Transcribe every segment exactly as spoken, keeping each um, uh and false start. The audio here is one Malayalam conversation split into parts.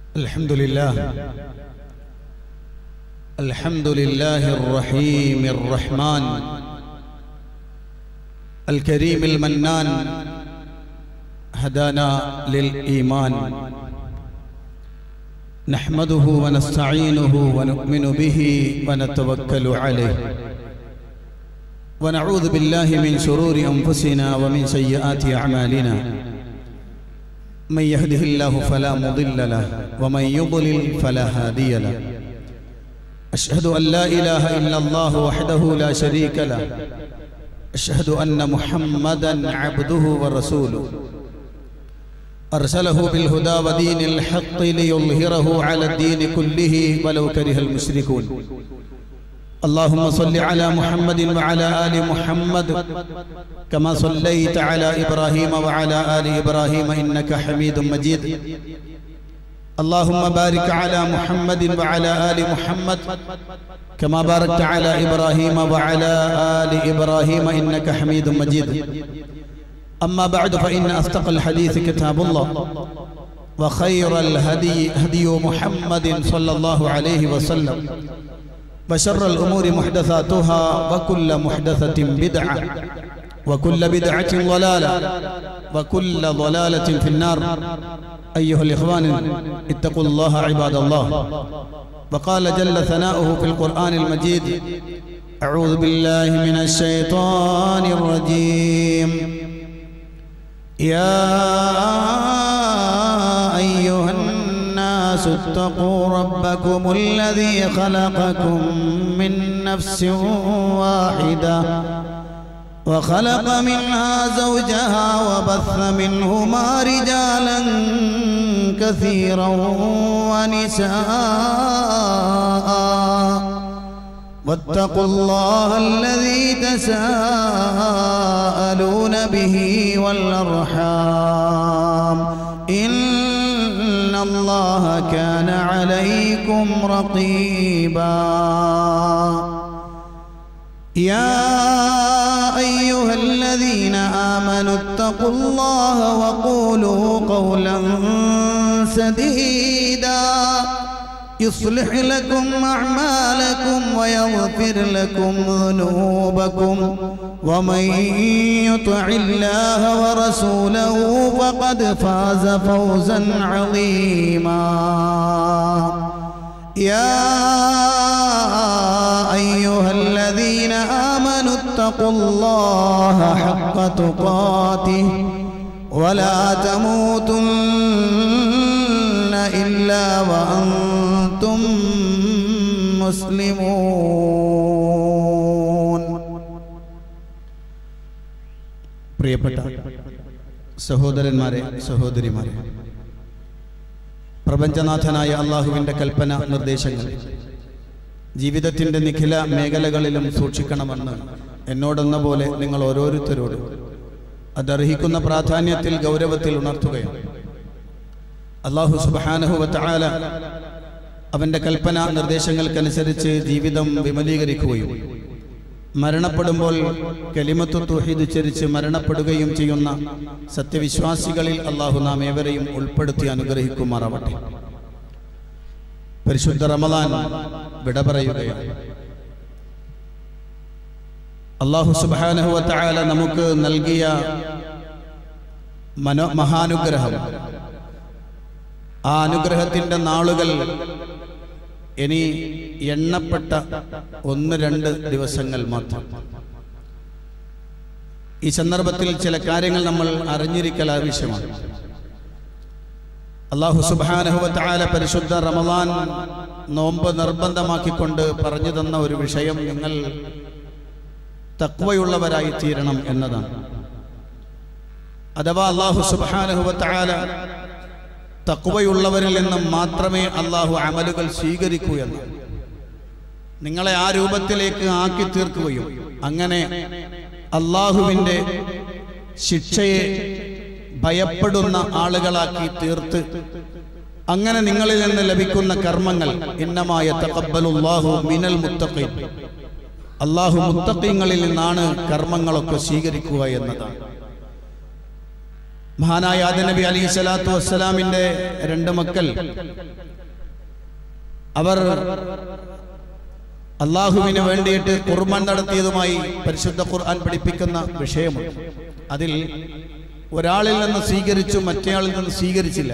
الحمد لله الحمد لله الرحيم الرحمن الكريم المنان هدانا للإيمان نحمده ونستعينه ونؤمن به ونتوكل عليه ونعوذ بالله من شرور أنفسنا ومن سيئات أعمالنا من يهده الله فلا مضل له ومن يضلل فلا هادي له أشهد أن لا إله إلا الله وحده لا شريك له أشهد أن محمدا عبده ورسوله أرسله بالهدى ودين الحق ليظهره على الدين كله ولو كره المشركون اللهم صل على محمد وعلى آل محمد كما صليت على إبراهيم وعلى آل إبراهيم إنك حميد مجيد اللهم بارك على محمد وعلى آل محمد كما باركت على إبراهيم وعلى آل إبراهيم إنك حميد مجيد أما بعد فإن أصدق الحديث كتاب الله وخير الهدي هدي محمد صلى الله عليه وسلم وشر الأمور محدثاتها وكل محدثة بدعة وكل بدعة ضلالة وكل ضلالة في النار أيها الإخوان اتقوا الله عباد الله وقال جل ثناؤه في القرآن المجيد أعوذ بالله من الشيطان الرجيم يا أيها الناس اتقوا ربكم الذي خلقكم من نفس واحدة وخلق منها زوجها وبث منهما رجالا كثيرا ونساء واتقوا الله الذي تساءلون به والأرحام إن الله كان عليكم رقيبا يا أيها الذين آمنوا اتقوا الله وقولوا قولا سديدا يصلح لكم أعمالكم ويغفر لكم ذنوبكم ومن يطع الله ورسوله فقد فاز فوزا عظيما يا أيها الذين آمنوا اتقوا الله حق تقاته ولا تموتن إلا وأنتم مسلمون. പ്രിയപ്പെട്ട സഹോദരന്മാരെ സഹോദരിമാരെ, പ്രപഞ്ചനാഥനായ അള്ളാഹുവിൻ്റെ കൽപ്പന നിർദ്ദേശങ്ങൾ ജീവിതത്തിൻ്റെ നിഖില മേഖലകളിലും സൂക്ഷിക്കണമെന്ന് എന്നോടെന്ന പോലെ നിങ്ങൾ ഓരോരുത്തരോടും അതർഹിക്കുന്ന പ്രാധാന്യത്തിൽ ഗൗരവത്തിൽ ഉണർത്തുകയാണ്. അല്ലാഹു സുബ്ഹാനഹു വ തആല അവൻ്റെ കൽപ്പന നിർദ്ദേശങ്ങൾക്കനുസരിച്ച് ജീവിതം വിമലീകരിക്കുകയും മരണപ്പെടുമ്പോൾ കലിമത്തു തൗഹീദ് ഉച്ചരിച്ച് മരണപ്പെടുകയും ചെയ്യുന്ന സത്യവിശ്വാസികളിൽ അല്ലാഹു നാം ഏവരെയും ഉൾപ്പെടുത്തി അനുഗ്രഹിക്കുമാറാവട്ടെ. പരിശുദ്ധ റമളാൻ വിട പറയുകയാണ്. അല്ലാഹു സുബ്ഹാനഹു വ തആല നമുക്ക് നൽകിയ മനോ മഹാനുഗ്രഹം, ആ അനുഗ്രഹത്തിൻ്റെ നാളുകൾ ഇനി എണ്ണപ്പെട്ട ഒന്ന് രണ്ട് ദിവസങ്ങൾ മാത്രം. ഈ സന്ദർഭത്തിൽ ചില കാര്യങ്ങൾ നമ്മൾ അറിഞ്ഞിരിക്കൽ ആവശ്യമാണ്. അല്ലാഹു സുബ്ഹാനഹു വ തആല പരിശുദ്ധ റമളാൻ നോമ്പ് നിർബന്ധമാക്കിക്കൊണ്ട് പറഞ്ഞു തന്ന ഒരു വിഷയം നിങ്ങൾ തഖ്വയുള്ളവരായി തീരണം എന്നതാണ്. അഥവാ അല്ലാഹു സുബ്ഹാനഹു വ തആല തഖ്വയുള്ളവരിൽ നിന്ന് മാത്രമേ അല്ലാഹു അമലുകൾ സ്വീകരിക്കൂ എന്ന് നിങ്ങളെ ആ രൂപത്തിലേക്ക് ആക്കി തീർക്കുകയും അങ്ങനെ അല്ലാഹുവിൻ്റെ ശിക്ഷയെ ഭയപ്പെടുന്ന ആളുകളാക്കി തീർത്ത് അങ്ങനെ നിങ്ങളിൽ നിന്ന് ലഭിക്കുന്ന കർമ്മങ്ങൾ ഇന്നമായ തഖബ്ബലുല്ലാഹു മിനൽ മുത്തഖീൻ, അല്ലാഹു മുത്തഖീങ്ങളിൽ നിന്നാണ് കർമ്മങ്ങളൊക്കെ സ്വീകരിക്കുക എന്നതാണ്. മഹാനായ ആദം നബി അലൈഹി സ്വലാത്തു വസ്സലാമിന്റെ രണ്ട് മക്കൾ അവർ അള്ളാഹുവിന് വേണ്ടിയിട്ട് ഖുർബാൻ നടത്തിയതുമായി പരിശുദ്ധ ഖുർആൻ പഠിപ്പിക്കുന്ന വിഷയമുണ്ട്. അതിൽ ഒരാളിൽ നിന്ന് സ്വീകരിച്ചു, മറ്റേയാളിൽ നിന്ന് സ്വീകരിച്ചില്ല.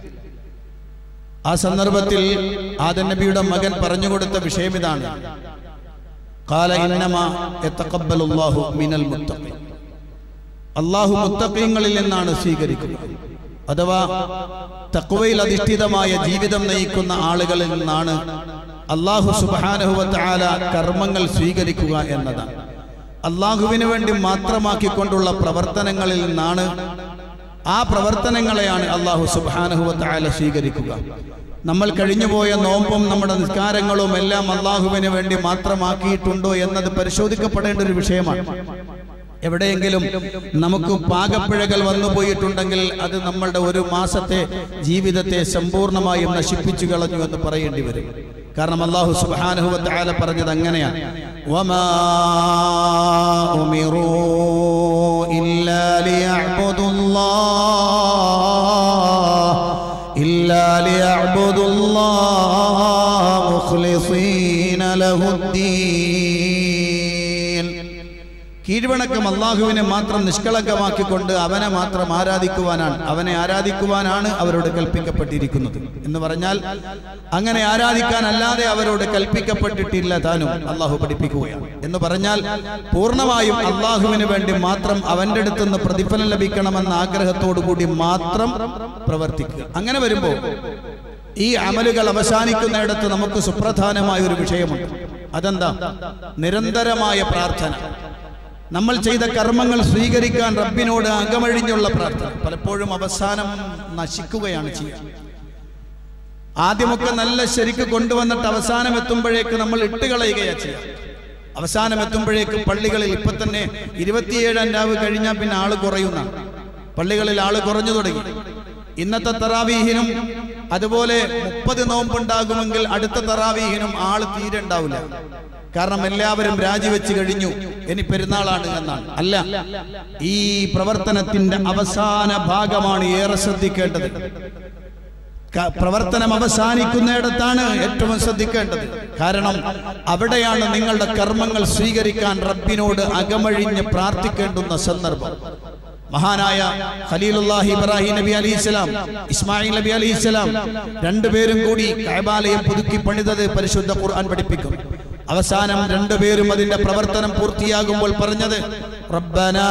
ആ സന്ദർഭത്തിൽ ആദം നബിയുടെ മകൻ പറഞ്ഞുകൊടുത്ത വിഷയം ഇതാണ്: ഖാല ഇന്നമാ യതഖബ്ബലുല്ലാഹു മിനൽ മുത്തഖീൻ. അള്ളാഹു മുത്തഖീങ്ങളിൽ നിന്നാണ് സ്വീകരിക്കുക. അഥവാ തഖ്വയിൽ അധിഷ്ഠിതമായ ജീവിതം നയിക്കുന്ന ആളുകളിൽ നിന്നാണ് അള്ളാഹു സുബ്ഹാനഹു വ തആല കർമ്മങ്ങൾ സ്വീകരിക്കുക എന്നതാണ്. അള്ളാഹുവിന് വേണ്ടി മാത്രമാക്കിക്കൊണ്ടുള്ള പ്രവർത്തനങ്ങളിൽ നിന്നാണ്, ആ പ്രവർത്തനങ്ങളെയാണ് അള്ളാഹു സുബ്ഹാനഹു വ തആല സ്വീകരിക്കുക. നമ്മൾ കഴിഞ്ഞുപോയ നോമ്പും നമ്മുടെ നിസ്കാരങ്ങളും എല്ലാം അള്ളാഹുവിന് വേണ്ടി മാത്രമാക്കിയിട്ടുണ്ടോ എന്നത് പരിശോധിക്കപ്പെടേണ്ട ഒരു വിഷയമാണ്. എവിടെയെങ്കിലും നമുക്ക് പാകപ്പിഴകൾ വന്നു പോയിട്ടുണ്ടെങ്കിൽ അത് നമ്മളുടെ ഒരു മാസത്തെ ജീവിതത്തെ സമ്പൂർണ്ണമായും നശിപ്പിച്ചു കളഞ്ഞു എന്ന് പറയേണ്ടി വരും. കാരണം അല്ലാഹു സുബ്ഹാനഹു വ തആല പറഞ്ഞത് അങ്ങനെയാണ്: വമാ ഉമിറൂ ഇല്ലാ ലിയഅ്ബുദുല്ലാഹ ഇല്ലാ ലിയഅ്ബുദുല്ലാഹ മുഖ്ലിസീന ലഹുദ്ദീൻ. കീഴ്വണക്കം അള്ളാഹുവിനെ മാത്രം നിഷ്കളങ്കമാക്കിക്കൊണ്ട് അവനെ മാത്രം ആരാധിക്കുവാനാണ് അവനെ ആരാധിക്കുവാനാണ് അവരോട് കൽപ്പിക്കപ്പെട്ടിരിക്കുന്നത് എന്ന് പറഞ്ഞാൽ, അങ്ങനെ ആരാധിക്കാൻ അല്ലാതെ അവരോട് കൽപ്പിക്കപ്പെട്ടിട്ടില്ല താനും അള്ളാഹു പഠിപ്പിക്കുകയാണ്. എന്ന് പറഞ്ഞാൽ പൂർണ്ണമായും അള്ളാഹുവിന് വേണ്ടി മാത്രം അവന്റെ അടുത്ത് നിന്ന് പ്രതിഫലം ലഭിക്കണമെന്ന ആഗ്രഹത്തോടു കൂടി മാത്രം പ്രവർത്തിക്കുക. അങ്ങനെ വരുമ്പോൾ ഈ അമലുകൾ അവസാനിക്കുന്നിടത്ത് നമുക്ക് സുപ്രധാനമായ ഒരു വിഷയമുണ്ട്. അതെന്താ? നിരന്തരമായ പ്രാർത്ഥന. നമ്മൾ ചെയ്ത കർമ്മങ്ങൾ സ്വീകരിക്കാൻ റബ്ബിനോട് അകമഴിഞ്ഞുള്ള പ്രാർത്ഥന പലപ്പോഴും അവസാനം നശിക്കുകയാണ് ചെയ്യുക. ആദ്യമൊക്കെ നല്ല ശരിക്ക് കൊണ്ടുവന്നിട്ട് അവസാനം എത്തുമ്പോഴേക്ക് നമ്മൾ ഇട്ടുകളയുകയാണ് ചെയ്യുക. അവസാനം എത്തുമ്പോഴേക്ക് പള്ളികളിൽ ഇപ്പൊ തന്നെ ഇരുപത്തിയേഴാം രാവ് കഴിഞ്ഞാൽ പിന്നെ ആള് കുറയുന്ന പള്ളികളിൽ ആള് കുറഞ്ഞു തുടങ്ങി. ഇന്നത്തെ തറാവീഹിനും അതുപോലെ മുപ്പത് നോമ്പുണ്ടാകുമെങ്കിൽ അടുത്ത തറാവീഹിനും ആള് തീരെ ഉണ്ടാവില്ല. കാരണം എല്ലാവരും രാജിവെച്ച് കഴിഞ്ഞു, ഇനി പെരുന്നാളാണ് എന്നാണ്. അല്ല, ഈ പ്രവർത്തനത്തിന്റെ അവസാന ഭാഗമാണ് ഏറെ ശ്രദ്ധിക്കേണ്ടത്. പ്രവർത്തനം അവസാനിക്കുന്നിടത്താണ് ഏറ്റവും ശ്രദ്ധിക്കേണ്ടത്. കാരണം അവിടെയാണ് നിങ്ങളുടെ കർമ്മങ്ങൾ സ്വീകരിക്കാൻ റബ്ബിനോട് അകമഴിഞ്ഞ് പ്രാർത്ഥിക്കേണ്ടുന്ന സന്ദർഭം. മഹാനായ ഖലീലുല്ലാഹി ഇബ്രാഹിം നബി അലൈഹിസ്സലാം, ഇസ്മായിൽ നബി അലൈഹിസ്സലാം രണ്ടുപേരും കൂടി കഅബാലയം പുതുക്കി പണിതത് പരിശുദ്ധ ഖുർആൻ പഠിപ്പിക്കും. അവസാനം രണ്ടുപേരും അതിന്റെ പ്രവർത്തനം പൂർത്തിയാകുമ്പോൾ പറഞ്ഞത്: റബ്ബനാ,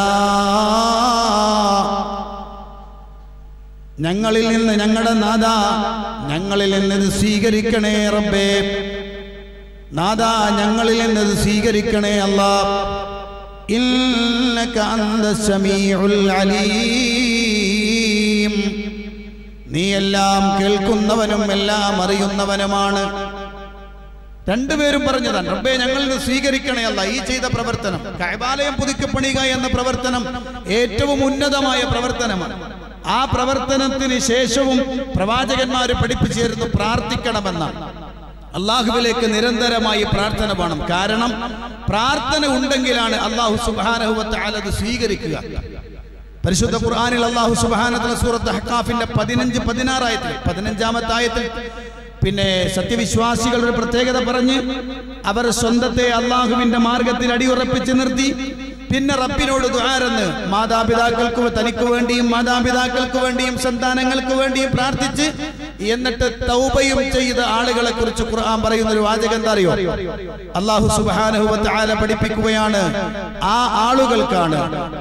ഞങ്ങളിൽ നിന്ന് ഞങ്ങളുടെ നാദാ ഞങ്ങളിൽ നിന്ന് സ്വീകരിക്കണേ റബ്ബേ, നാദാ ഞങ്ങളിൽ നിന്ന് സ്വീകരിക്കണേ അല്ലാഹ്, ഇന്നക അൻതസ് സമീഉൽ അലീം, നീ എല്ലാം കേൾക്കുന്നവനും എല്ലാം അറിയുന്നവനുമാണ്. രണ്ടുപേരും പറഞ്ഞതാണ്: റബ്ബേ ഞങ്ങളിൽ നിന്ന് സ്വീകരിക്കണേ അല്ലാഹ്, ഈ ചെയ്ത പ്രവർത്തനം കഅബാലയം പുതുക്കി പണിയുക എന്ന പ്രവർത്തനം ഏറ്റവും ഉന്നതമായ പ്രവർത്തനമാണ്. ആ പ്രവർത്തനത്തിന് ശേഷവും പ്രവാചകന്മാർ പഠിപ്പിച്ചിരുന്നു പ്രാർത്ഥിക്കണമെന്നാണ്. അള്ളാഹുവിലേക്ക് നിരന്തരമായി പ്രാർത്ഥന വേണം. കാരണം പ്രാർത്ഥന ഉണ്ടെങ്കിലാണ് അള്ളാഹു സുബ്ഹാനഹു വ തആല അത് സ്വീകരിക്കുക. പരിശുദ്ധ ഖുർആനിൽ അള്ളാഹു സുബ്ഹാനഹു വ തആല സൂറത്ത് അഹ്ഖാഫിന്റെ പതിനഞ്ച് പതിനാറ് ആയത്തിൽ പതിനഞ്ചാമത്തെ ആയത്തിൽ പിന്നെ സത്യവിശ്വാസികൾ ഒരു പ്രത്യേകത പറഞ്ഞ് അവർ സ്വന്തത്തെ അള്ളാഹുവിന്റെ മാർഗത്തിൽ അടിയുറപ്പിച്ച് നിർത്തി. പിന്നെ റബ്ബിനോട് ദുആരെന്ന് മാതാപിതാക്കൾക്ക് തനിക്ക് വേണ്ടിയും മാതാപിതാക്കൾക്ക് വേണ്ടിയും സന്താനങ്ങൾക്ക് വേണ്ടിയും പ്രാർത്ഥിച്ച് എന്നിട്ട് തൗബയും ചെയ്ത ആളുകളെ കുറിച്ച് ഖുർആൻ പറയുന്ന ഒരു വാചകം എന്താ അറിയോ? അല്ലാഹു സുബ്ഹാനഹു വ തആല പഠിപ്പിക്കുകയാണ്, ആ ആളുകൾക്കാണ്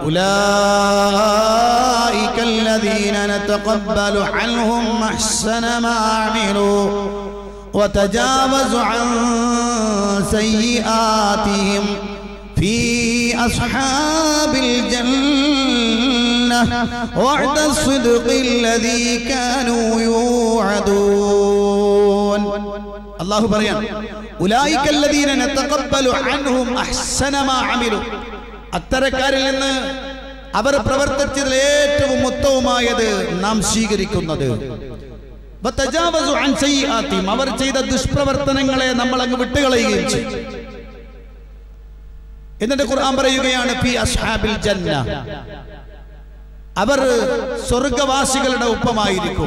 ഉലൈകല്ലദീന നതഖബ്ബലു അൻഹും അഹ്സന മാ അമിലു വതജാവസു അൻ സയ്യിആതിഹിം في أصحاب الجنة وعد الصدق الذي كانوا يوعدون. الله بريان أولئك الذين نتقبل عنهم أحسن ما عملوا. അത്തരക്കാരിൽ നിന്ന് അവർ പ്രവർത്തിച്ചതിൽ ഏറ്റവും ഉത്തമമായത് നാം സ്വീകരിക്കുന്നത്. വതജാവസു അൻ സയ്യിആതിഹിം, അവർ ചെയ്ത ദുഷ്പ്രവർത്തനങ്ങളെ നമ്മൾ അങ്ങ് വിട്ടുകളയുകയും ചെയ്യും. എന്നിട്ട് ഖുർആൻ പറയുകയാണ് ഫീ അസ്ഹാബിൽ ജന്ന, അവർ സ്വർഗവാസികളുടെ ഒപ്പമായിരിക്കും.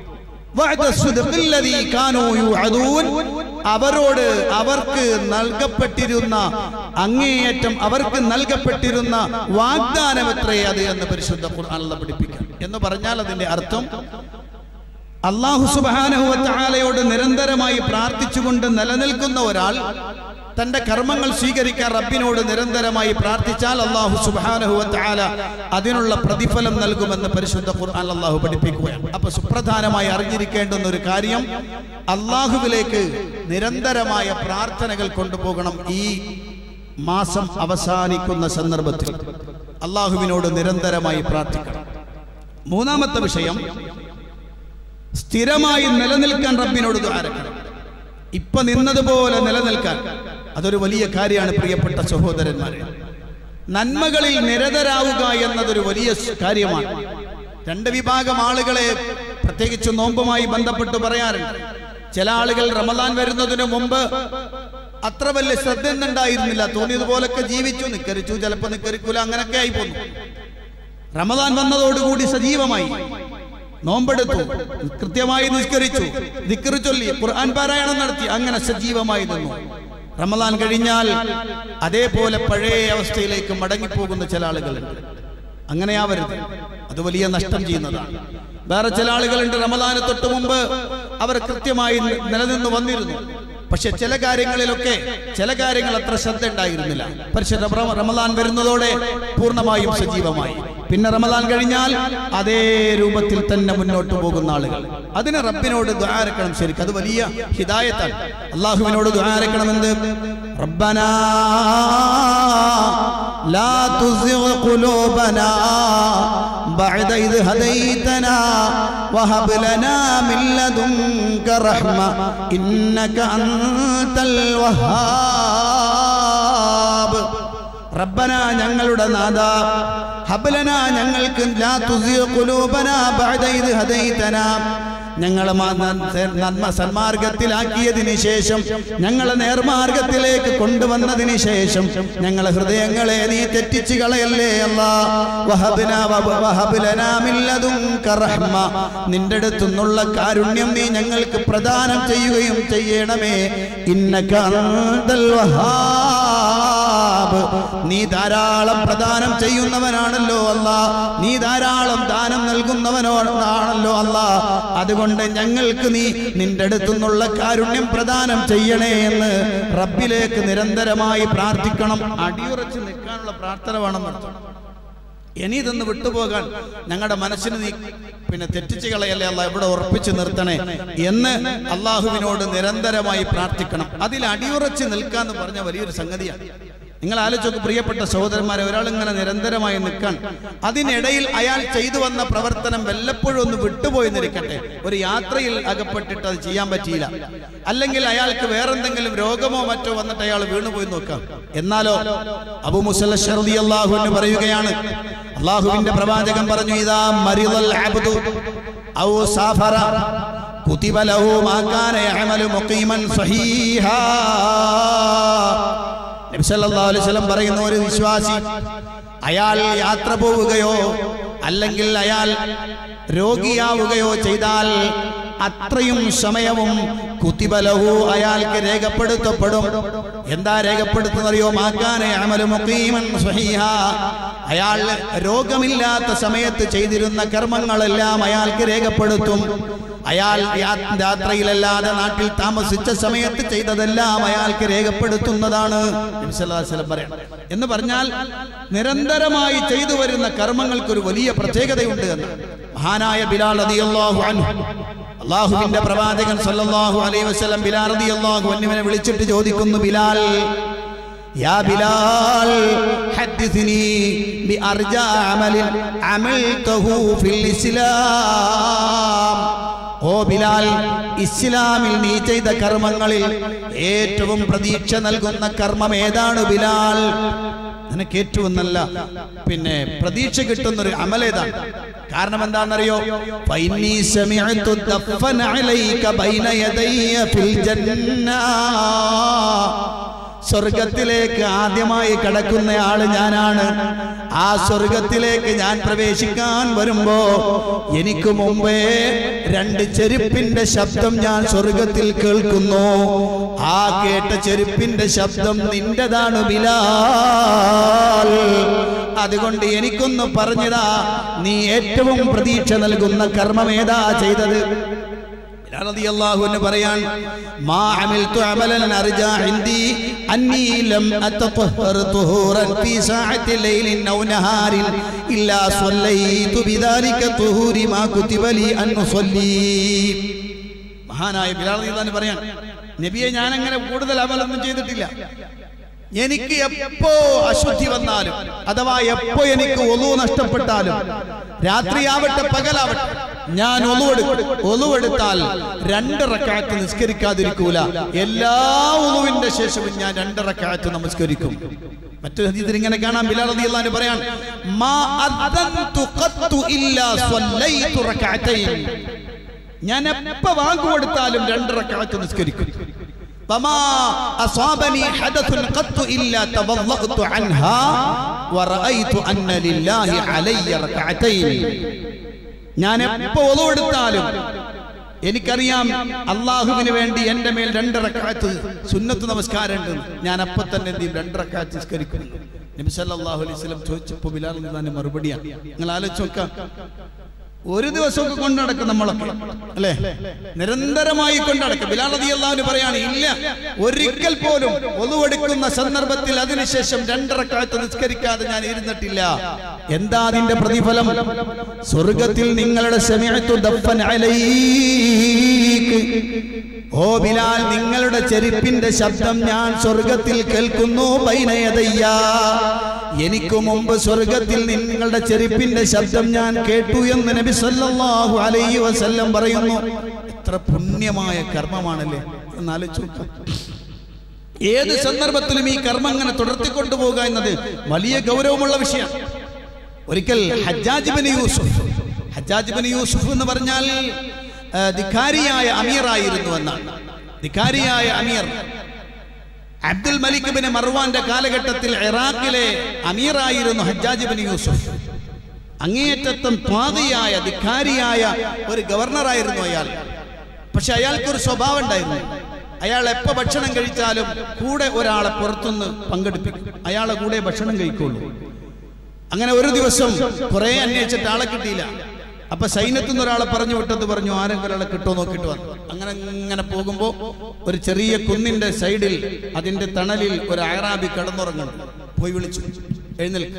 അവരോട് അവർക്ക് നൽകപ്പെട്ടിരുന്ന അങ്ങേയറ്റം അവർക്ക് നൽകപ്പെട്ടിരുന്ന വാഗ്ദാനം എത്രയേ അത് എന്ന് പരിശുദ്ധ ഖുർആനിൽ പഠിപ്പിക്കാം. എന്ന് പറഞ്ഞാൽ അതിന്റെ അർത്ഥം അല്ലാഹു സുബ്ഹാനഹു വ തആലയോട് നിരന്തരമായി പ്രാർത്ഥിച്ചുകൊണ്ട് നിലനിൽക്കുന്ന ഒരാൾ തന്റെ കർമ്മങ്ങൾ സ്വീകരിക്കാൻ റബ്ബിനോട് നിരന്തരമായി പ്രാർത്ഥിച്ചാൽ അല്ലാഹു സുബ്ഹാനഹു വ തആല അതിനുള്ള പ്രതിഫലം നൽകുമെന്ന് പരിശുദ്ധ ഖുർആൻ അല്ലാഹു പഠിപ്പിക്കുകയാണ്. അപ്പൊ സുപ്രധാനമായി അറിഞ്ഞിരിക്കേണ്ടുന്ന ഒരു കാര്യം, അല്ലാഹുവിലേക്ക് നിരന്തരമായ പ്രാർത്ഥനകൾ കൊണ്ടുപോകണം. ഈ മാസം അവസാനിക്കുന്ന സന്ദർഭത്തിൽ അല്ലാഹുവിനോട് നിരന്തരമായി പ്രാർത്ഥിക്കണം. മൂന്നാമത്തെ വിഷയം, സ്ഥിരമായി നിലനിൽക്കാൻ റബ്ബിനോട് ദുആ ചെയ്യണം. ഇപ്പൊ നിന്നതുപോലെ നിലനിൽക്കാൻ അതൊരു വലിയ കാര്യമാണ് പ്രിയപ്പെട്ട സഹോദരന്മാരെ. നന്മകളിൽ നിരതരാവുക എന്നതൊരു വലിയ കാര്യമാണ്. രണ്ട് വിഭാഗം ആളുകളെ പ്രത്യേകിച്ച് നോമ്പുമായി ബന്ധപ്പെട്ട് പറയാറുണ്ട്. ചില ആളുകൾ റമദാൻ വരുന്നതിന് മുമ്പ് അത്ര വലിയ ശ്രദ്ധ ഉണ്ടായിരുന്നില്ല, തോന്നിയതുപോലൊക്കെ ജീവിച്ചു, നിക്കരിച്ചു, ചിലപ്പോൾ നിക്കരിക്കൂല, അങ്ങനെയൊക്കെ ആയി പോന്നു. റമദാൻ വന്നതോടുകൂടി സജീവമായി നോമ്പെടുത്തു, കൃത്യമായി നിസ്കരിച്ചു, ദിക്ർ ചൊല്ലി, ഖുർആൻ പാരായണം നടത്തി, അങ്ങനെ സജീവമായി നിന്നു. റമദാൻ കഴിഞ്ഞാൽ അതേപോലെ പഴയ അവസ്ഥയിലേക്ക് മടങ്ങിപ്പോകുന്ന ചില ആളുകളുണ്ട്. അങ്ങനെയാവരുത്, അത് വലിയ നഷ്ടം ചെയ്യുന്നതാണ്. വേറെ ചില ആളുകളുണ്ട്, റമദാന് തൊട്ട് മുമ്പ് അവർ കൃത്യമായി നിലനിന്ന് വന്നിരുന്നു, പക്ഷെ ചില കാര്യങ്ങളിലൊക്കെ ചില കാര്യങ്ങൾ അത്ര ശ്രദ്ധ ഉണ്ടായിരുന്നില്ല. പക്ഷെ റമദാൻ വരുന്നതോടെ പൂർണ്ണമായും സജീവമായി. പിന്നെ റമദാൻ കഴിഞ്ഞാൽ അതേ രൂപത്തിൽ തന്നെ മുന്നോട്ട് പോകുന്ന ആളുകൾ. അതിന് റബ്ബിനോട് ദുആ ചെയ്യണം. ശരിക്കും അത് വലിയ ഹിദായത്താണ്. അല്ലാഹുവിനോട് ദുആ ചെയ്യണമെന്ന്, റബ്ബനാ ലാ തുസിഗ് ഖുലൂബനാ ബഅദ ഇദ് ഹദൈതനാ വഹബ് ലനാ മിൻ ലദുൻക റഹ്മ ഇന്നക അൻതൽ വഹ്ഹാബ്. റബ്ബനാ, ഞങ്ങളുടെ നാഥാ, ഹബ്ലനാ, ഞങ്ങൾക്ക്, ലാ തുസിഗ് ഖുലൂബനാ ബഅദ ഇദ് ഹദൈതനാ, ഞങ്ങളെ നന്മ സന്മാർഗത്തിലാക്കിയതിന് ശേഷം, ഞങ്ങളെ നേർമാർഗത്തിലേക്ക് കൊണ്ടുവന്നതിന് ശേഷം ഞങ്ങളെ ഹൃദയങ്ങളെ നീ തെറ്റിച്ച് കളയല്ലേ അല്ലാഹ്. വഹബ്നാ വഹബ്ലനാ മിൻ ലദുൻക റഹ്മ, നിന്റെ അടുത്തുനിന്നുള്ള കാരുണ്യം നീ ഞങ്ങൾക്ക് പ്രദാനം ചെയ്യുകയും ചെയ്യണമേ. ഇന്നക അൻതൽ വഹാബ്, നീ ധാരാളം പ്രദാനം ചെയ്യുന്നവനാണല്ലോ അല്ലാഹ്, നീ ധാരാളം ദാനം നൽകുന്നവനാണല്ലോ അല്ലാഹ്. അതുകൊണ്ട് ഞങ്ങൾക്ക് നീ നിന്റെ അടുത്തുനിന്നുള്ള കാരുണ്യം പ്രദാനം ചെയ്യണേ എന്ന് റബ്ബിലേക്ക് നിരന്തരമായി പ്രാർത്ഥിക്കണം. അടിയുറച്ച് നിൽക്കാനുള്ള പ്രാർത്ഥന വേണം നടത്തണം. ഇനി ഇതൊന്ന് വിട്ടുപോകാൻ ഞങ്ങളുടെ മനസ്സിന് നീ പിന്നെ തെറ്റിച്ച് കളയല്ലേ അല്ലാഹ്, ഇവിടെ ഉറപ്പിച്ച് നിർത്തണേ എന്ന് അള്ളാഹുവിനോട് നിരന്തരമായി പ്രാർത്ഥിക്കണം. അതിൽ അടിയുറച്ച് നിൽക്കാന്ന് പറഞ്ഞ വലിയൊരു സംഗതിയാണ്. നിങ്ങൾ ആലോചിച്ച് പ്രിയപ്പെട്ട സഹോദരന്മാരെ, ഒരാൾ ഇങ്ങനെ നിരന്തരമായി നിൽക്കാൻ, അതിനിടയിൽ അയാൾ ചെയ്തു വന്ന പ്രവർത്തനം വല്ലപ്പോഴും ഒന്ന് വിട്ടുപോയി നിൽക്കട്ടെ, ഒരു യാത്രയിൽ അകപ്പെട്ടിട്ട് അത് ചെയ്യാൻ പറ്റിയില്ല, അല്ലെങ്കിൽ അയാൾക്ക് വേറെന്തെങ്കിലും രോഗമോ മറ്റോ വന്നിട്ട് അയാൾ വീണുപോയി നോക്കാം. എന്നാലോ അബൂ മൂസ അശ്ശഅരി റളിയല്ലാഹു അൻഹു പറയുകയാണ്, അല്ലാഹുവിന്റെ പ്രവാചകൻ പറഞ്ഞു, ഇദാ മരിദൽ അബ്ദു ഔ സാഫറ കുതിബ ലഹു മാ കാന യഅമലു മുഖീമൻ സഹീഹാ. നബി സല്ലല്ലാഹു അലൈഹി വസല്ലം പറയുന്ന, ഒരു വിശ്വാസി അയാൾ യാത്ര പോവുകയോ അല്ലെങ്കിൽ അയാൾ രോഗിയാവുകയോ ചെയ്താൽ അത്രയും സമയവും കുതിബ ലഹു, അയാൾക്ക് രേഖപ്പെടുത്തപ്പെടും. എന്താ രേഖപ്പെടുത്തുന്നറിയോ? മാകാന യഅമലു മുഖീമൻ സ്വഹീഹാ, അയാൾ രോഗമില്ലാത്ത സമയത്ത് ചെയ്തിരുന്ന കർമ്മങ്ങളെല്ലാം അയാൾക്ക് രേഖപ്പെടുത്തും. അയാൾ യാത്രയിലല്ലാതെ നാട്ടിൽ താമസിച്ച സമയത്ത് ചെയ്തതെല്ലാം അയാൾക്ക് രേഖപ്പെടുത്തുന്നതാണ് നബി സല്ലല്ലാഹു അലൈഹി വസല്ലം പറയാം. എന്ന് പറഞ്ഞാൽ നിരന്തരമായി ചെയ്തു വരുന്ന കർമ്മങ്ങൾക്കൊരു വലിയ പ്രത്യേകതയുണ്ട് എന്ന് മഹാനായ ബിലാൽ റളിയല്ലാഹു അൻഹു, അല്ലാഹുവിന്റെ പ്രവാചകൻ സല്ലല്ലാഹു അലൈഹി വസല്ലം ബിലാൽ റളിയല്ലാഹു അൻഹുവിനെ വിളിച്ചിട്ട് ചോദിക്കുന്നു, ബിലാൽ, യാ ബിലാൽ ഹദ്ദിസ്നി ബി അർജാ അമലിൻ അമൽതഹു ഫിൽ ഇസ്ലാം. ഓ ബിലാൽ, ഇസ്ലാമിൽ നീ ചെയ്ത കർമ്മങ്ങളിൽ ഏറ്റവും പ്രതീക്ഷ നൽകുന്ന കർമ്മം ഏതാണ് ബിലാൽ? നിനക്ക് ഏറ്റവും നല്ല പിന്നെ പ്രതീക്ഷ കിട്ടുന്നൊരു അമലേതാണ്? കാരണം എന്താണെന്നറിയോ? ഫൈനി സമിഅതു ദഫൻ അലൈക ബൈന യദയ്യ ഫിൽ ജന്ന. സ്വർഗത്തിലേക്ക് ആദ്യമായി കടക്കുന്നയാള് ഞാനാണ്. ആ സ്വർഗത്തിലേക്ക് ഞാൻ പ്രവേശിക്കാൻ വരുമ്പോ എനിക്ക് മുമ്പേ രണ്ട് ചെരുപ്പിന്റെ ശബ്ദം ഞാൻ സ്വർഗത്തിൽ കേൾക്കുന്നു. ആ കേട്ട ചെരുപ്പിന്റെ ശബ്ദം നിന്റെതാണ് ബിലാൽ. അതുകൊണ്ട് എനിക്കൊന്ന് പറഞ്ഞതാ, നീ ഏറ്റവും പ്രതീക്ഷ നൽകുന്ന കർമ്മം ഏതാ ചെയ്തത്? റളിയല്ലാഹു അൻഹു പറയാൻ, മാ അമിൽതു അമലൻ അർജാ ഇൻദി അന്നി ലം അതതഹർ തുഹൂറൻ ഫീ സഅത്തി ലൈലിൻ ഔ നഹാരിൻ ഇല്ലാ സ്വല്ലൈതു ബിദാലിക തുഹൂരി മാ കുതിബ ലി അൻ ഉസല്ലി. മഹാനായ ബിലാൽ റളിയല്ലാഹു അൻഹു പറയാൻ, നബിയെ ഞാൻ അങ്ങനെ കൂടുതൽ അമലൊന്നും ചെയ്തിട്ടില്ല. എനിക്ക് എപ്പോ അശുദ്ധി വന്നാലും അഥവാ എപ്പോ എനിക്ക് ഒളു നഷ്ടപ്പെട്ടാലും, രാത്രിയാവട്ടെ പകലാവട്ടെ, ഞാൻ ഒളുവെടുത്താൽ രണ്ട് റക്അത്ത് നിസ്കരിക്കാതിരിക്കൂല. എല്ലാ ഒളുവിന്റെ ശേഷവും ഞാൻ രണ്ട് റക്അത്ത് നമസ്കരിക്കും. മറ്റൊരു ഹദീസിൽ ഇങ്ങനെ കാണാം, ബിലാൽ റളിയല്ലാഹു അൻഹു പറയാൻ, മാ അദന്തു ഖത്തു ഇല്ലാ സ്വല്ലൈതു റക്അത്തൈൻ. ഞാൻ എപ്പോ വാങ്ങു കൊടുത്താലും രണ്ട് റക്അത്ത് നിസ്കരിക്കും. فما أصابني حدث قط إلا تبضأت عنها ورأيت أن لله علي ركعتين. ഞാൻ എപ്പോൾ ഒളു എടുത്താലും എനിക്കറിയാം അള്ളാഹുവിന് വേണ്ടി എൻ്റെ മേൽ രണ്ട് റക്അത്ത് സുന്നത്ത് നമസ്കാരം ഉണ്ട്. ഞാൻ അപ്പം തന്നെ എന്ത് ചെയ്യും? രണ്ട് റക്അത്ത് നിസ്കരിക്കുന്നു. നബി സല്ലല്ലാഹു അലൈഹി വസല്ലം ചോദിച്ചപ്പോൾ ബിലാൽ റളിയല്ലാഹു മറുപടിയാണ്. നിങ്ങൾ ആലോചിച്ച് നോക്കാം, ഒരു ദിവസമൊക്കെ കൊണ്ടു നടക്കും നമ്മളൊക്കെ അല്ലെ, നിരന്തരമായി കൊണ്ടു നടക്കും. ബിലാൽ റളിയല്ലാഹു അൻഹു പറയാണ്, ഇല്ല, ഒരിക്കൽ പോലും ഒളുവെടുക്കുന്ന സന്ദർഭത്തിൽ അതിനുശേഷം രണ്ട് റക്അത്ത് നിസ്കരിക്കാതെ ഞാൻ ഇരുന്നിട്ടില്ല. എന്താ അതിന്റെ പ്രതിഫലം? സ്വർഗത്തിൽ നിങ്ങളുടെ സമിഅതു ദഫൻ അലൈക്, ഓ ബിലാൽ, നിങ്ങളുടെ ചെരുപ്പിന്റെ ശബ്ദം ഞാൻ സ്വർഗത്തിൽ കേൾക്കുന്നു. ബൈനയദയ്യ, എനിക്ക് മുമ്പ് സ്വർഗത്തിൽ നിങ്ങളുടെ ചെരുപ്പിന്റെ ശബ്ദം ഞാൻ കേട്ടു എന്ന് നബി സല്ലല്ലാഹു അലൈഹി വസല്ലം പറയുന്നു. എത്ര പുണ്യമായ കർമ്മമാണല്ലേ എന്നാലോചിച്ചു. ഏത് സന്ദർഭത്തിലും ഈ കർമ്മം അങ്ങനെ തുടർത്തിക്കൊണ്ടുപോകുക എന്നത് വലിയ ഗൗരവമുള്ള വിഷയമാണ്. ഒരിക്കൽ ഹജ്ജാജ് ഇബ്നു യൂസുഫ്, ഹജ്ജാജ് ഇബ്നു യൂസുഫ് എന്ന് പറഞ്ഞാൽ ധിക്കാരിയായ അമീറായിരുന്നു എന്നാണ്. ധിക്കാരിയായ അമീർ അബ്ദുൽ മലിക് ഇബ്നു മർവാന്റെ കാലഘട്ടത്തിൽ ഇറാഖിലെ അമീറായിരുന്നു ഹജ്ജാജ് ഇബ്നു യൂസുഫ്. അങ്ങേയറ്റം ത്വാഗിയായ ധിക്കാരിയായ ഒരു ഗവർണറായിരുന്നു അയാൾ. പക്ഷെ അയാൾക്കൊരു സ്വഭാവം ഉണ്ടായിരുന്നു. അയാൾ എപ്പോൾ ഭക്ഷണം കഴിച്ചാലും കൂടെ ഒരാളെ പുറത്തുനിന്ന് പങ്കെടുപ്പിക്കും. അയാളെ കൂടെ ഭക്ഷണം കഴിക്കുള്ളൂ. അങ്ങനെ ഒരു ദിവസം കുറെ അന്വേഷിച്ചിട്ട് ആളെ കിട്ടിയില്ല. അപ്പൊ സൈന്യത്തിൽ നിന്ന് ഒരാളെ പറഞ്ഞു വിട്ടത് പറഞ്ഞു, ആരെങ്കിലും ഒരാളെ കിട്ടുമോ നോക്കിയിട്ട് വന്നു. അങ്ങനെ ഇങ്ങനെ പോകുമ്പോ ഒരു ചെറിയ കുന്നിന്റെ സൈഡിൽ അതിന്റെ തണലിൽ ഒരു അയറാബി കിടന്നുറങ്ങണം. പോയി വിളിച്ചു, എഴുന്നേൽക്ക്.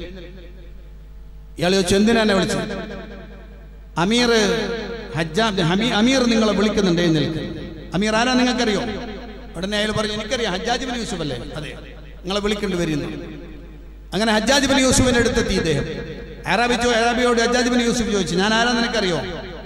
ഇയാൾ ചോദിച്ചു, എന്തിനാ എന്നെ വിളിച്ചത്? അമീർ ഹജ്ജാജ് അമീർ നിങ്ങളെ വിളിക്കുന്നുണ്ട്, എഴുന്നേൽക്ക്. അമീർ ആരാ നിങ്ങൾക്കറിയോ? ഉടനെ അയാൾ പറഞ്ഞു, എനിക്കറിയാം, ഹജ്ജാജ് ഇബ്നു യൂസുഫ് അല്ലേ? അതെ, നിങ്ങളെ വിളിക്കേണ്ടി വരുന്നു. അങ്ങനെ ഹജ്ജാജ് ഇബ്നു യൂസുഫിന്റെ അടുത്തെത്തി ഇദ്ദേഹം. അറാബി ചോ അറാബിയോട് ഹജ്ജാജ് ഇബ്നു യൂസുഫ് ചോദിച്ചു, ഞാൻ ആരാ നിനക്കറിയോ?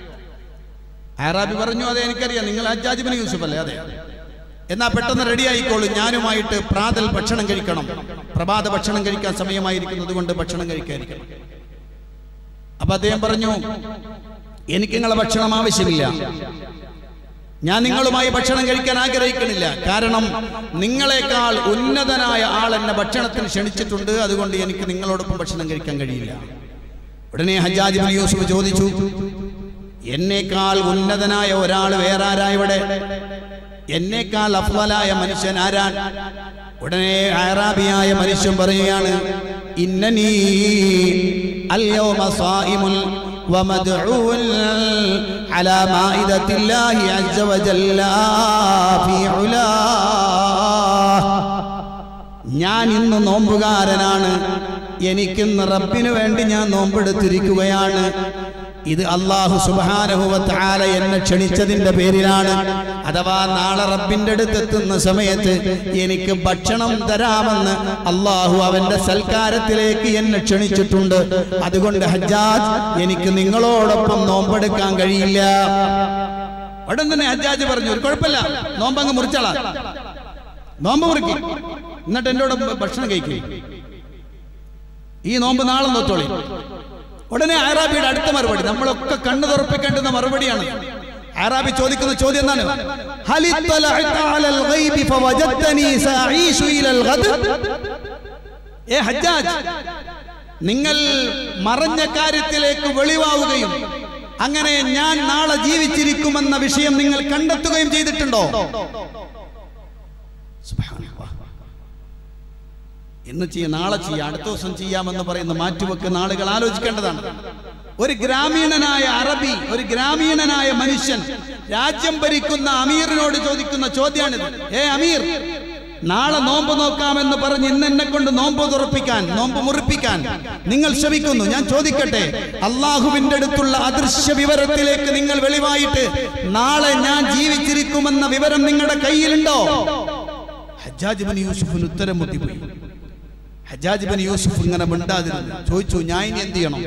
അറാബി പറഞ്ഞു, അതെ എനിക്കറിയാം, നിങ്ങൾ ഹജ്ജാജ് ഇബ്നു യൂസുഫ് അല്ലേ? അതെ. എന്നാ പെട്ടെന്ന് റെഡി ആയിക്കോളൂ, ഞാനുമായിട്ട് പ്രാതൽ ഭക്ഷണം കഴിക്കണം. പ്രഭാത ഭക്ഷണം കഴിക്കാൻ സമയമായിരിക്കുന്നത് കൊണ്ട് ഭക്ഷണം കഴിക്കാതിരിക്കണം. അപ്പൊ അദ്ദേഹം പറഞ്ഞു, എനിക്ക് നിങ്ങളെ ഭക്ഷണം ആവശ്യമില്ല, ഞാൻ നിങ്ങളുമായി ഭക്ഷണം കഴിക്കാൻ ആഗ്രഹിക്കണില്ല. കാരണം നിങ്ങളെക്കാൾ ഉന്നതനായ ആൾ എന്നെ ഭക്ഷണത്തിന് ക്ഷണിച്ചിട്ടുണ്ട്, അതുകൊണ്ട് എനിക്ക് നിങ്ങളോടൊപ്പം ഭക്ഷണം കഴിക്കാൻ കഴിയില്ല. ഉടനെ ഹജ്ജാജ് ഇബ്നു യൂസുഫ് ചോദിച്ചു, എന്നേക്കാൾ ഉന്നതനായ ഒരാൾ വേറെ ആരാ ഇവിടെ? എന്നേക്കാൾ അഫ്ളലായ മനുഷ്യൻ ആരാൻ? ഉടനെ അറാബിയായ മനുഷ്യൻ പറയുകയാണ്, ഇന്നനീ അൽയൗമ സായിമുൽ വമദ്ഊൻ അലാ മാഇദത്തില്ലാഹി അസ്സ വജല്ല ഫീ ഉലാ. ഞാൻ ഇന്ന് നോമ്പുകാരനാണ്, എനിക്കിന്ന് റബ്ബിനു വേണ്ടി ഞാൻ നോമ്പെടുത്തിരിക്കുകയാണ്. ഇത് അല്ലാഹു സുബ്ഹാനഹു വ തആല എന്നെ ക്ഷണിച്ചതിന്റെ പേരിലാണ്. അഥവാ നാളെ റബ്ബിന്റെ അടുത്തെത്തുന്ന സമയത്ത് എനിക്ക് ഭക്ഷണം തരാമെന്ന് അല്ലാഹു അവന്റെ സൽക്കാരത്തിലേക്ക് എന്നെ ക്ഷണിച്ചിട്ടുണ്ട്. അതുകൊണ്ട് ഹജ്ജാജ്, എനിക്ക് നിങ്ങളോടൊപ്പം നോമ്പെടുക്കാൻ കഴിയില്ല. ഉടൻ തന്നെ ഹജ്ജാജ് പറഞ്ഞു, ഒരു കുഴപ്പമില്ല, നോമ്പങ്ങ് മുറിച്ചാളാ, നോമ്പ് മുറിക്കി, എന്നിട്ട് എന്നോട് ഭക്ഷണം കഴിക്കും. ഈ നോമ്പ് നാളെ നോത്തോളി. ഉടനെ അറാബിയുടെ അടുത്ത മറുപടി, നമ്മളൊക്കെ കണ്ണു തുറപ്പിക്കേണ്ടുന്ന മറുപടിയാണ്. അറാബി ചോദിക്കുന്ന ചോദ്യം എന്താണ്? ഹലി തലഅത അലൽ ഗൈബി ഫവജദതനി സഈശു ഇലൽ ഗദ്. ഏ ഹജ്ജാജ്, നിങ്ങൾ മറഞ്ഞ കാര്യത്തിലേക്ക് വെളിവാവുകയും അങ്ങനെ ഞാൻ നാളെ ജീവിച്ചിരിക്കുമെന്ന വിഷയം നിങ്ങൾ കണ്ടെത്തുകയും ചെയ്തിട്ടുണ്ടോ? ഇന്ന് ചെയ്യാം, നാളെ ചെയ്യാം, അടുത്ത ദിവസം ചെയ്യാമെന്ന് പറയുന്ന മാറ്റിവെക്കുന്ന ആളുകൾ ആലോചിക്കേണ്ടതാണ്. ഒരു ഗ്രാമീണനായ അറബി, ഒരു ഗ്രാമീണനായ മനുഷ്യൻ രാജ്യം ഭരിക്കുന്ന അമീറിനോട് ചോദിക്കുന്ന ചോദ്യമാണിത്. ഏ അമീർ, നാളെ നോമ്പ് നോക്കാമെന്ന് പറഞ്ഞ് ഇന്ന് എന്നെ കൊണ്ട് നോമ്പ് തുറപ്പിക്കാൻ, നോമ്പ് മുറിപ്പിക്കാൻ നിങ്ങൾ ശ്രമിക്കുന്നു. ഞാൻ ചോദിക്കട്ടെ, അള്ളാഹുവിന്റെ അടുത്തുള്ള അദൃശ്യ വിവരത്തിലേക്ക് നിങ്ങൾ വെളിവായിട്ട് നാളെ ഞാൻ ജീവിച്ചിരിക്കുമെന്ന വിവരം നിങ്ങളുടെ കയ്യിലുണ്ടോ? ഹജ്ജാജ് ഇബ്നു യൂസുഫിന് ഉത്തരം മുട്ടിപ്പോയി. ഹജ്ജാജ് ഇബ്നു യൂസുഫ് ഇങ്ങനെ മിണ്ടാതിരുന്നു. ചോദിച്ചു, ഞാൻ ഇനി എന്ത് ചെയ്യണം?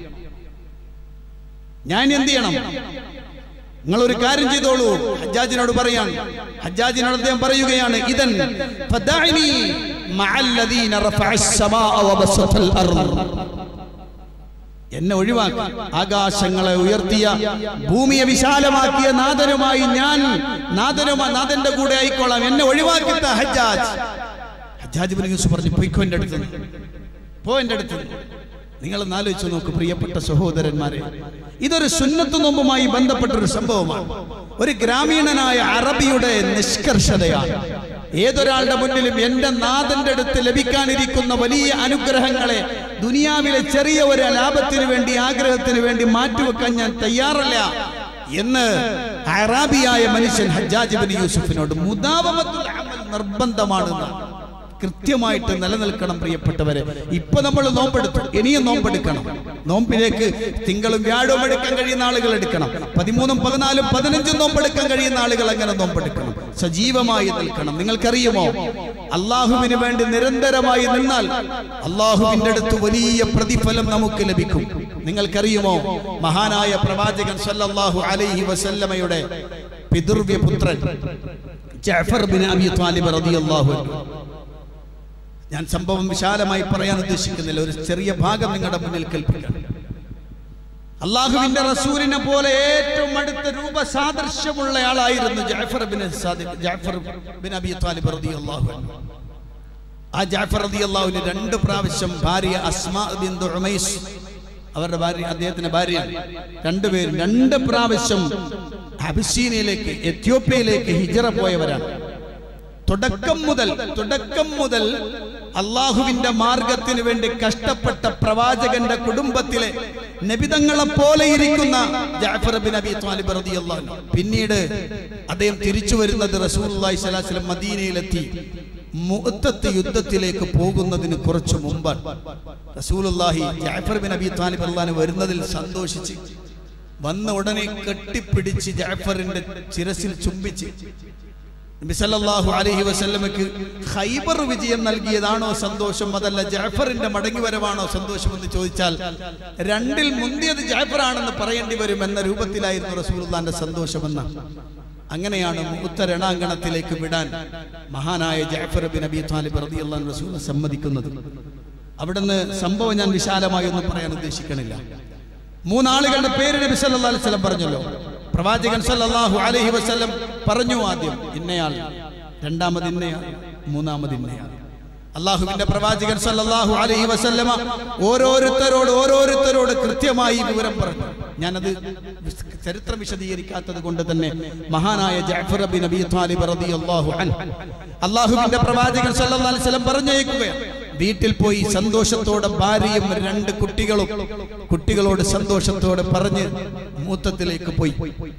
ഞാൻ എന്ത് ചെയ്യണം? നിങ്ങൾ ഒരു കാര്യം ചെയ്തോളൂ. ഹജ്ജാജിനോട് പറയാൻ, ഹജ്ജാജിനോട് അദ്ദേഹം പറയുകയാണ്, ഇദൻ ഫദഅനി മഅല്ലദീന റഫഅസ് സമാഅ വബസതൽ അർദ്. എന്നെ ഒഴിവാക്കി, ആകാശങ്ങളെ ഉയർത്തിയ ഭൂമിയെ വിശാലമാക്കിയ നാഥനുമായി ഞാൻ നാഥനുമായി നാഥന്റെ കൂടെ ആയിക്കോളാം, എന്നെ ഒഴിവാക്കിത്ത ഹജ്ജാജ്. ഹജ്ജാജ് ഇബ്നു യൂസുഫ് പറഞ്ഞു, പോയിക്കോ എൻ്റെ അടുത്ത്, പോ എൻ്റെ അടുത്ത്. നിങ്ങൾ ആലോചിച്ചു നോക്കൂ പ്രിയപ്പെട്ട സഹോദരന്മാരെ, ഇതൊരു സുന്നത്ത് നോമ്പുമായി ബന്ധപ്പെട്ട ഒരു സംഭവമാണ്. ഒരു ഗ്രാമീണനായ അറബിയുടെ നിഷ്കർഷതയാണ്. ഏതൊരാളുടെ മുന്നിലും എന്റെ നാഥന്റെ അടുത്ത് ലഭിക്കാനിരിക്കുന്ന വലിയ അനുഗ്രഹങ്ങളെ ദുനിയാവിലെ ചെറിയ ഒരു ലാഭത്തിന് വേണ്ടി, ആഗ്രഹത്തിന് വേണ്ടി മാറ്റിവെക്കാൻ ഞാൻ തയ്യാറല്ല എന്ന് അറാബിയായ മനുഷ്യൻ ഹജ്ജാജ് ഇബ്നു യൂസുഫിനോട്, മുദാവമത്തുൽ അമൽ നിർബന്ധമാണെന്ന് കൃത്യമായിട്ട് നിലനിൽക്കണം. പ്രിയപ്പെട്ടവരെ, ഇപ്പൊ നമ്മൾ നോമ്പെടുത്തു, ഇനിയും നോമ്പെടുക്കണം. നോമ്പിലേക്ക് തിങ്കളും വ്യാഴവും എടുക്കാൻ കഴിയുന്ന ആളുകൾ എടുക്കണം. പതിമൂന്നും പതിനാലും പതിനഞ്ചും നോമ്പെടുക്കാൻ കഴിയുന്ന ആളുകൾ അങ്ങനെ നോമ്പെടുക്കണം. സജീവമായി നിൽക്കണം. നിങ്ങൾക്കറിയുമോ, അള്ളാഹുവിന് വേണ്ടി നിരന്തരമായി നിന്നാൽ അള്ളാഹുവിന്റെ അടുത്ത് വലിയ പ്രതിഫലം നമുക്ക് ലഭിക്കും. നിങ്ങൾക്കറിയുമോ, മഹാനായ പ്രവാചകൻ സല്ലല്ലാഹു അലൈഹി വസല്ലമയുടെ പിതൃവ്യ പുത്രൻ ജഅഫർ ബിൻ അബി ത്വാലിബ് റളിയല്ലാഹു അൻഹു. ഞാൻ സംഭവം വിശാലമായി പറയാൻ ഉദ്ദേശിക്കുന്നില്ല, ഒരു ചെറിയ ഭാഗം നിങ്ങളുടെ മുന്നിൽ കേൾപ്പിക്കാം. അള്ളാഹുവിന്റെ റസൂലിനെ പോലെ ഏറ്റവും അടുത്ത രൂപസാദൃശ്യമുള്ള ആളായിരുന്നു Jafar bin Jafar bin Abi Talib റളിയല്ലാഹു അൻഹു. ആ ജഅഫർ റളിയല്ലാഹു അൻഹു രണ്ട് പ്രാവശ്യം ഭാര്യ അസ്മാ ബിൻത് ഉമൈസ്, അവരുടെ ഭാര്യ, അദ്ദേഹത്തിന്റെ ഭാര്യയാണ്, രണ്ടുപേരും രണ്ട് പ്രാവശ്യം അബിസീനിയയിലേക്ക്, എത്യോപ്യയിലേക്ക് ഹിജറ പോയവരാണ്. തുടക്കം മുതൽ തുടക്കം മുതൽ അള്ളാഹുവിന്റെ മാർഗത്തിന് വേണ്ടി കഷ്ടപ്പെട്ട പ്രവാചകന്റെ കുടുംബത്തിലെ നബിതങ്ങളെ പോലെ ഇരിക്കുന്ന ജഅഫർ ബിൻ അബി ത്വാലിബ് റളിയല്ലാഹു അൻഹു. പിന്നീട് അദ്ദേഹം തിരിച്ചു വരുന്നത് റസൂലുള്ളാഹി സ്വല്ലല്ലാഹു അലൈഹി വസല്ലം മദീനയിലെത്തി മുഅത്തത്ത് യുദ്ധത്തിലേക്ക് പോകുന്നതിന് കുറച്ചു മുമ്പാണ്. റസൂലുള്ളാഹി ജഅഫർ ബിൻ അബി ത്വാലിബ് റളിയല്ലാഹു അൻഹു വരുന്നതിൽ സന്തോഷിച്ച് വന്ന ഉടനെ കെട്ടിപ്പിടിച്ച് ജഅഫറിന്റെ ശിരസിൽ ചുംബിച്ച് നബി സല്ലല്ലാഹു അലൈഹി വസല്ലമക്ക് ഖൈബർ വിജയം നൽകിയതാണോ സന്തോഷം, അതല്ല ജഅഫറിന്റെ മടങ്ങിവരവാണോ സന്തോഷം എന്ന് ചോദിച്ചാൽ രണ്ടിൽ മുന്തിയത് ജഅഫറാണെന്ന് പറയേണ്ടി വരും എന്ന രൂപത്തിലായിരുന്നു റസൂലുള്ളാഹിന്റെ സന്തോഷമെന്ന. അങ്ങനെയാണ് മുഅത്ത രണാങ്കണത്തിലേക്ക് വിടാൻ മഹാനായ ജഅഫർ ബിൻ അബി ത്വാലിബ് റളിയല്ലാഹു അൻഹു റസൂൽ സമ്മതിക്കുന്നത്. അവിടുന്ന് സംഭവം ഞാൻ വിശാലമായി ഒന്നും പറയാൻ ഉദ്ദേശിക്കണില്ല. മൂന്നാളുകളുടെ പേര് നബി സല്ലല്ലാഹു അലൈഹി വസല്ലം പറഞ്ഞല്ലോ. പ്രവാചകൻ സല്ലല്ലാഹു അലൈഹി വസല്ലം പറഞ്ഞു, ആദ്യം ഇന്നയാൾ, രണ്ടാമത് ഇന്നയാൾ, മൂന്നാമത് ഇന്നയാൾ. അള്ളാഹുവിന്റെ പ്രവാചകൻ സല്ലല്ലാഹു അലൈഹി വസല്ലമ ഓരോരുത്തരോട് ഓരോരുത്തരോട് കൃത്യമായി വിവരം പറഞ്ഞു. ഞാനത് ചരിത്രം വിശദീകരിക്കാത്തത് കൊണ്ട് തന്നെ മഹാനായ ജഅഫർ ബിൻ അബി ത്വാലിബ് റളിയല്ലാഹു അൻഹു അള്ളാഹുവിന്റെ പ്രവാചകൻ സല്ലല്ലാഹു അലൈഹി വസല്ലം പറഞ്ഞയക്കുകയാണ്. വീട്ടിൽ പോയി സന്തോഷത്തോടെ ഭാര്യയും രണ്ട് കുട്ടികളും കുട്ടികളോട് സന്തോഷത്തോടെ പറഞ്ഞ് മൂത്തത്തിലേക്ക് പോയി.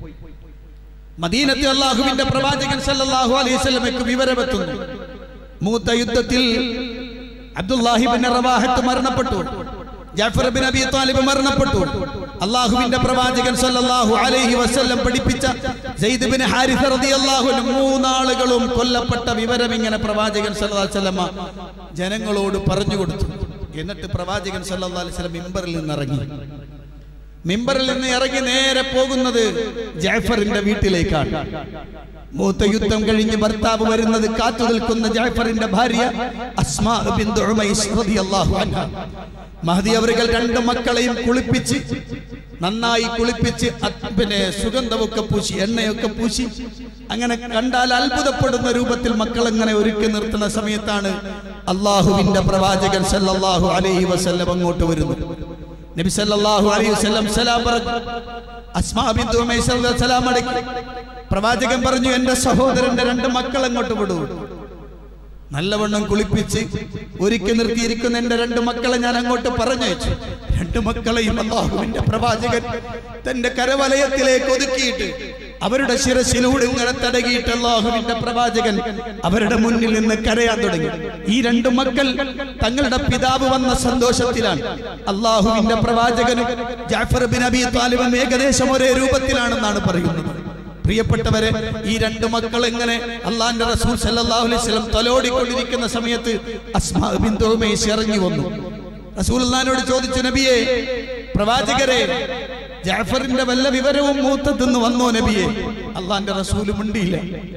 മദീനത്തിൽ അള്ളാഹുവിന്റെ പ്രവാചകൻ സല്ലല്ലാഹു അലൈഹി വസല്ലമയ്ക്ക് വിവരമെത്തുന്നു. മൂത്ത യുദ്ധത്തിൽ അബ്ദുല്ലാഹി ബിൻ റവാഹത്ത് മരണപ്പെട്ടു, ജഅഫർ ബിൻ അബി ത്വാലിബ് മരണപ്പെട്ടു. അള്ളാഹുവിന്റെ പ്രവാചകൻ സല്ലല്ലാഹു അലൈഹി വസല്ലം പഠിപ്പിച്ച സയ്യിദ് ബിൻ ഹാരിസ റളിയല്ലാഹു അൻഹു മൂന്നാളുകളും കൊല്ലപ്പെട്ട വിവരം ഇങ്ങനെ പ്രവാചകൻ സല്ലല്ലാഹു അലൈഹി വസല്ലം ജനങ്ങളോട് പറഞ്ഞു കൊടുത്തു. എന്നിട്ട് പ്രവാചകൻ സല്ലല്ലാഹു അലൈഹി വസല്ലം മിമ്പറിൽ നിന്ന് ഇറങ്ങി. മിമ്പറിൽ നിന്ന് ഇറങ്ങി നേരെ പോകുന്നത് ജഅഫറിന്റെ വീട്ടിലേക്കാണ്. മൂത്ത യുദ്ധം കഴിഞ്ഞ് ഭർത്താവ് വരുന്നത് കാത്തു നിൽക്കുന്ന ജഅഫറിന്റെ ഭാര്യ അസ്മാ ബിൻത് ഉമൈസ് റളിയല്ലാഹു അൻഹ, മഹദി അവர்கள் രണ്ട് മക്കളെയും കുളിപ്പിച്ച് നന്നായി കുളിപ്പിച്ച് പിന്നെ സുഗന്ധമൊക്കെ പൂശി, എണ്ണയൊക്കെ പൂശി, അങ്ങനെ കണ്ടാൽ അത്ഭുതപ്പെടുന്ന രൂപത്തിൽ മക്കളെങ്ങനെ ഒരുക്കി നിർത്തുന്ന സമയത്താണ് അള്ളാഹുവിന്റെ പ്രവാചകൻ സല്ലല്ലാഹു അലൈഹി വസല്ലം അങ്ങോട്ട് വരുന്നു. നബി സല്ലല്ലാഹു അലൈഹി വസല്ലം സലാം പറഞ്ഞു. അസ്മാ ബിൻത് ഉമൈസ് റളിയല്ലാഹു സലാം അടക്കി. പ്രവാചകൻ പറഞ്ഞു, എന്റെ സഹോദരന്റെ രണ്ട് മക്കൾ അങ്ങോട്ട് വിടൂ. നല്ലവണ്ണം കുളിപ്പിച്ച് ഒരുക്കി നിർത്തിയിരിക്കുന്ന എന്റെ രണ്ട് മക്കളെ ഞാൻ അങ്ങോട്ട് പറഞ്ഞയച്ചു. രണ്ട് മക്കളെയും അല്ലാഹുവിന്റെ പ്രവാചകൻ തന്റെ കരവലയത്തിലേക്ക് ഒതുക്കിയിട്ട് അവരുടെ ശിരസിലൂടെ ഇങ്ങനെ തടകിയിട്ട് അല്ലാഹുവിന്റെ പ്രവാചകൻ അവരുടെ മുന്നിൽ നിന്ന് കരയാൻ തുടങ്ങി. ഈ രണ്ട് മക്കൾ തങ്ങളുടെ പിതാവ് വന്ന സന്തോഷത്തിലാണ്. അല്ലാഹുവിന്റെ പ്രവാചകനും ജഅഫർ ബിൻ അബീ ത്വാലിബും ഏകദേശം ഒരേ രൂപത്തിലാണെന്നാണ് പറയുന്നത്. പ്രിയപ്പെട്ടവരെ, ഈ രണ്ട് മക്കൾ എങ്ങനെ അള്ളാന്റെ റസൂൽ സല്ലല്ലാഹു അലൈഹി വസല്ലം തലോടിക്കൊണ്ടിരിക്കുന്ന സമയത്ത് അസ്മാ ബിൻത് ഉമൈസ് ഇറങ്ങി വന്നു. റസൂലുള്ളാഹിനോട് ചോദിച്ചു, നബിയെ, പ്രവാചകരെ, ജഅഫറിന്റെ വല്ല വിവരവും മൂത്തതെന്ന് വന്നോ നബിയെ? അള്ളാന്റെ റസൂൽ മിണ്ടിയില്ല.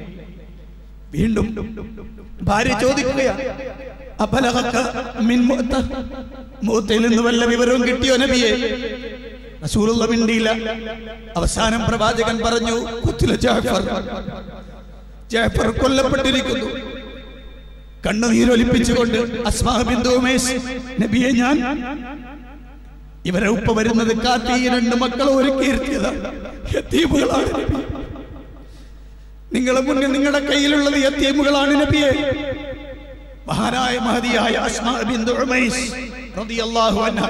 വീണ്ടും ഭാര്യ ചോദിക്കുകയാണ്, അബലഗക മിൻ മുഅത, മുഅതയിൽ നിന്ന് വല്ല വിവരവും കിട്ടിയോ നബിയെ? റസൂലുള്ള മിണ്ടിയില്ല. അവസാനം പ്രവാചകൻ പറഞ്ഞു, ഖുത്ല ജഅഫർ, ജഅഫർ കൊല്ലപ്പെട്ടിരിക്കുന്നു. കണ്ണുനീരൊലിപ്പിച്ചുകൊണ്ട് അസ്മാ ബിൻത് ഉമൈസ്, നബിയെ, ഞാൻ ഇവരെ ഉപ്പ വരുന്നത് കാത്തി ഈ രണ്ട് മക്കളെ ഒരുക്കിയിരുത്തിയതാണ്. യതീമുകളാണ് നബിയെ, നിങ്ങളുടെ മുന്നിൽ നിങ്ങളുടെ കയ്യിലുള്ളത് യതീമുകളാണ് നബിയെ. മഹാനായ മഹദിയായ അസ്മാ ബിൻത് ഉമൈസ് റളിയല്ലാഹു അൻഹ,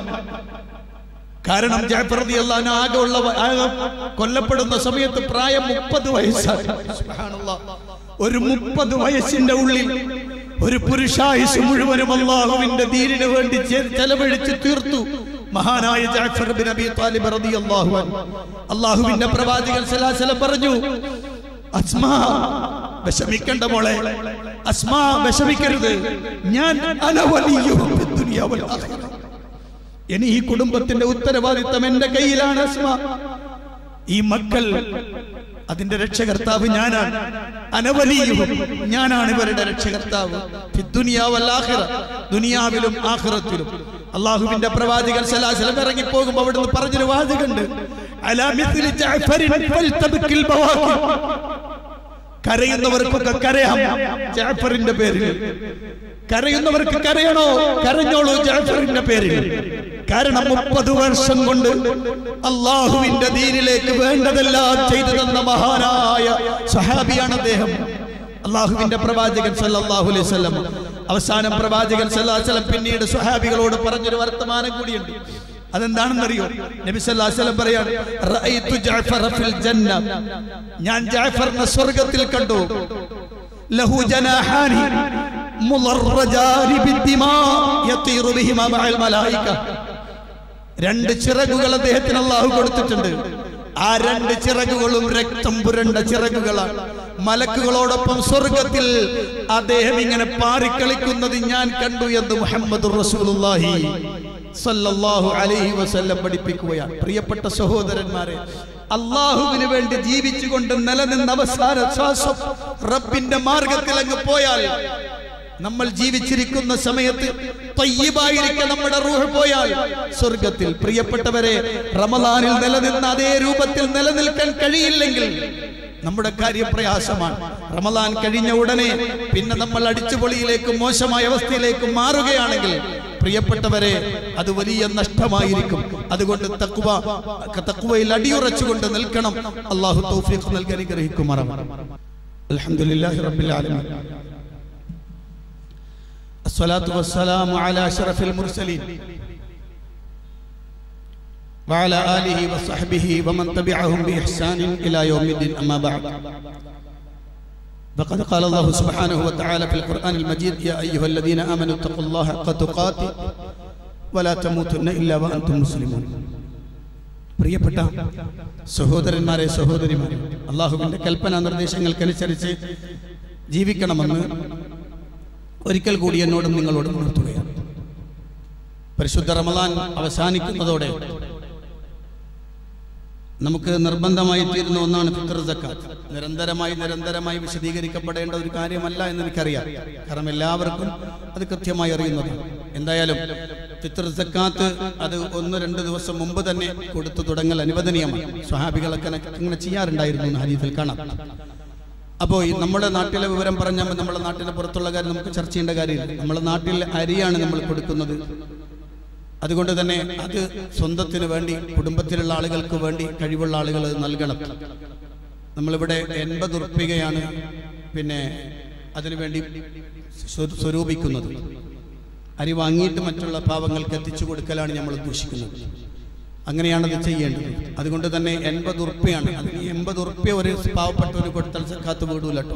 കാരണം ജഅഫർ റളിയല്ലാഹു അൻഹു ആകെ ഉള്ള ആകെ കൊല്ലപ്പെടുന്ന സമയത്ത് പ്രായം മുപ്പത് വയസ്സാണ്. സുബ്ഹാനല്ലാഹ്, ഒരു മുപ്പത് വയസ്സിന്റെ ഉള്ളിൽ ഒരു പുരുഷായുസ് മുഴുവനും അല്ലാഹുവിന്റെ ദീനിനു വേണ്ടി ചെലവഴിച്ച് തീർത്തു മഹാനായ ജഅഫർ ബിൻ അബീ ത്വാലിബ് റളിയല്ലാഹു അൻഹു. അല്ലാഹുവിന്റെ പ്രവാചകൻ സല്ലല്ലാഹു അലൈഹി വസല്ലം പറഞ്ഞു, അസ്മാ, വിഷമിക്കണ്ട മോളെ, അസ്മാ വിഷമിക്കരുത്, ഞാൻ അനവലിയുഹു ഫിദ്ദുനിയ വൽ ആഖിറ, ഇനി ഈ കുടുംബത്തിന്റെ ഉത്തരവാദിത്തം എന്റെ കയ്യിലാണ്. അസ്മാ, ഈ മക്കൾ അതിന്റെ രക്ഷകർത്താവ് ഞാനാണ്. അനവലിയുഹും, ഞാനാണ് ഇവരുടെ രക്ഷകർത്താവ്. ഫിദ്ദുനിയ വൽ ആഖിറ, ദുനിയാവിലും ആഖിറത്തിലും. അല്ലാഹുവിന്റെ പ്രവാചകൻ സല്ലല്ലാഹു അലൈഹി വസല്ലം ഇറങ്ങി പോകുമ്പോൾ അവിടുന്ന് പറഞ്ഞൊരു വാചകമുണ്ട്, അലാ മിസ്ലി ജഅഫരിൻ ഫൽതബ്കിൽ ബവാഖി, കരയുന്നവർക്കൊക്കെ കരയാം ജഅഫറിന്റെ പേരിൽ. കരയുന്നവർക്ക് കരയണോ? കരഞ്ഞോളൂ ജഅഫറിന്റെ പേരിൽ. കാരണം മുപ്പത് വർഷം കൊണ്ട് അല്ലാഹുവിന്റെ ദീനിലേക്ക് വേണ്ടതെല്ലാം ചെയ്തു തന്ന മഹാനായ സഹാബിയാണ് അദ്ദേഹം, അല്ലാഹുവിന്റെ പ്രവാചകൻ സല്ലല്ലാഹു അലൈഹി വസല്ലം. അവസാനം പ്രവാചകൻ സല്ലല്ലാഹു അലൈഹി വസല്ലം പിന്നീട് സ്വഹാബികളോട് പറഞ്ഞൊരു വർത്തമാനം കൂടിയുണ്ട്. അതെന്താണെന്നറിയോ? നബി സല്ലല്ലാഹു അലൈഹി വസല്ലം പറയാണ്, റഅയ്തു ജഅഫറ ഫിൽ ജന്ന, ഞാൻ ജഅഫറിനെ സ്വർഗ്ഗത്തിൽ കണ്ടു. ലഹു ജനാഹാനി മുളറജാനി ബിദ്ദിമാ യതീറു ബിഹിമാ മഅൽ മലായിക, രണ്ട് ചിറകുകൾ അദ്ദേഹത്തിന് അല്ലാഹു കൊടുത്തിട്ടുണ്ട്. ആ രണ്ട് ചിറകുകളും രക്തം പുരണ്ട ചിറകുകളാണ്. മലക്കുകളോടൊപ്പം സ്വർഗ്ഗത്തിൽ അദ്ദേഹം ഇങ്ങനെ പാറിക്കളിക്കുന്നത് ഞാൻ കണ്ടു എന്ന് മുഹമ്മദുർ റസൂലുള്ളാഹി സല്ലല്ലാഹു അലൈഹി വസല്ലം പഠിപ്പിക്കുകയാണ്. പ്രിയപ്പെട്ട സഹോദരന്മാരെ, അല്ലാഹുവിന് വേണ്ടി ജീവിച്ചുകൊണ്ട് നിലനിന്ന അവസാന ശ്വാസം റബ്ബിന്റെ മാർഗത്തിൽ അങ്ങ് പോയാൽ, നമ്മൾ ജീവിച്ചിരിക്കുന്ന സമയത്ത് തയ്യിബായിരിക്കെ നമ്മുടെ റൂഹ് പോയാൽ സ്വർഗ്ഗത്തിൽ. പ്രിയപ്പെട്ടവരെ, റമളാനിൽ നിലനിന്ന അതേ രൂപത്തിൽ നിലനിൽക്കാൻ കഴിയില്ലെങ്കിൽ നമ്മുടെ കാര്യം പ്രയാസമാണ്. റമളാൻ കഴിഞ്ഞ ഉടനെ പിന്നെ നമ്മൾ അടിച്ചുപൊളിയിലേക്കും മോശമായ അവസ്ഥയിലേക്കും മാറുകയാണെങ്കിൽ പ്രിയപ്പെട്ടവരെ, അത് വലിയ നഷ്ടമായിരിക്കും. അതുകൊണ്ട് തഖ്വ തഖ്വയിൽ അടിയുറച്ചുകൊണ്ട് നിൽക്കണം. അല്ലാഹു തൗഫീഖ് നൽകി അനുഗ്രഹിക്കുമാറാവട്ടെ. അൽഹംദുലില്ലാഹി റബ്ബിൽ ആലമീൻ, അസ്സലാത്തു വസ്സലാമു അലാ അശ്റഫിൽ മുർസലീൻ وعلى آله وصحبه ومن تبعهم بإحسان إلى يوم الدين. أما بعد، فقد قال الله سبحانه وتعالى في القرآن المجيد: يا أيها الذين آمنوا اتقوا الله حق تقاته ولا تموتن إلا وأنتم مسلمون. പ്രിയപ്പെട്ട സഹോദരന്മാരെ, സഹോദരിമാരെ, അല്ലാഹുവിന്റെ കൽപ്പന നിർദ്ദേശങ്ങൾക്കനുസരിച്ച് ജീവിക്കണമെന്ന് ഒരിക്കൽ കൂടി എന്നോടും നിങ്ങളോടും ഉണർത്തുകയാണ്. പരിശുദ്ധ റമളാൻ അവസാനിക്കുന്നതോടെ നമുക്ക് നിർബന്ധമായി തീരുന്ന ഒന്നാണ് ഫിത്ർ സക്കാത്ത്. നിരന്തരമായി നിരന്തരമായി വിശദീകരിക്കപ്പെടേണ്ട ഒരു കാര്യമല്ല എന്ന് എനിക്കറിയാം, കാരണം എല്ലാവർക്കും അത് കൃത്യമായി അറിയുന്നതാണ്. എന്തായാലും ഫിത്ർ സക്കാത്ത് അത് ഒന്ന് രണ്ട് ദിവസം മുമ്പ് തന്നെ കൊടുത്തു തുടങ്ങൽ അനുവദനീയമാണ്. സ്വഹാബികളൊക്കെ അങ്ങനെ ചെയ്യാറുണ്ടായിരുന്നു എന്ന് ഹദീസിൽ കാണാം. അപ്പോൾ ഈ നമ്മുടെ നാട്ടിലെ വിവരം പറഞ്ഞാൽ നമ്മുടെ നാട്ടിലെ പുറത്തുള്ള കാര്യം നമുക്ക് ചർച്ച ചെയ്യേണ്ട കാര്യമില്ല. നമ്മുടെ നാട്ടിൽ അരിയാണ് നമ്മൾ കൊടുക്കുന്നത്. അതുകൊണ്ട് തന്നെ അത് സ്വന്തത്തിന് വേണ്ടി, കുടുംബത്തിലുള്ള ആളുകൾക്ക് വേണ്ടി കഴിവുള്ള ആളുകൾ നൽകണം. നമ്മളിവിടെ എൺപത് ഉറുപ്പികയാണ് പിന്നെ അതിനുവേണ്ടി സ്വരൂപിക്കുന്നത്. അരി വാങ്ങിയിട്ട് മറ്റുള്ള പാവങ്ങൾക്ക് എത്തിച്ചു കൊടുക്കലാണ് നമ്മൾ ഉദ്ദേശിക്കുന്നത്. അങ്ങനെയാണത് ചെയ്യേണ്ടത്. അതുകൊണ്ട് തന്നെ എൺപത് ഉറുപ്പ്യാണ്. അതിന് എൺപത് ഉറുപ്പ്യ ഒരു പാവപ്പെട്ടവന് കൊടുത്താൽ സക്കാത്ത് വീടൂല കേട്ടോ.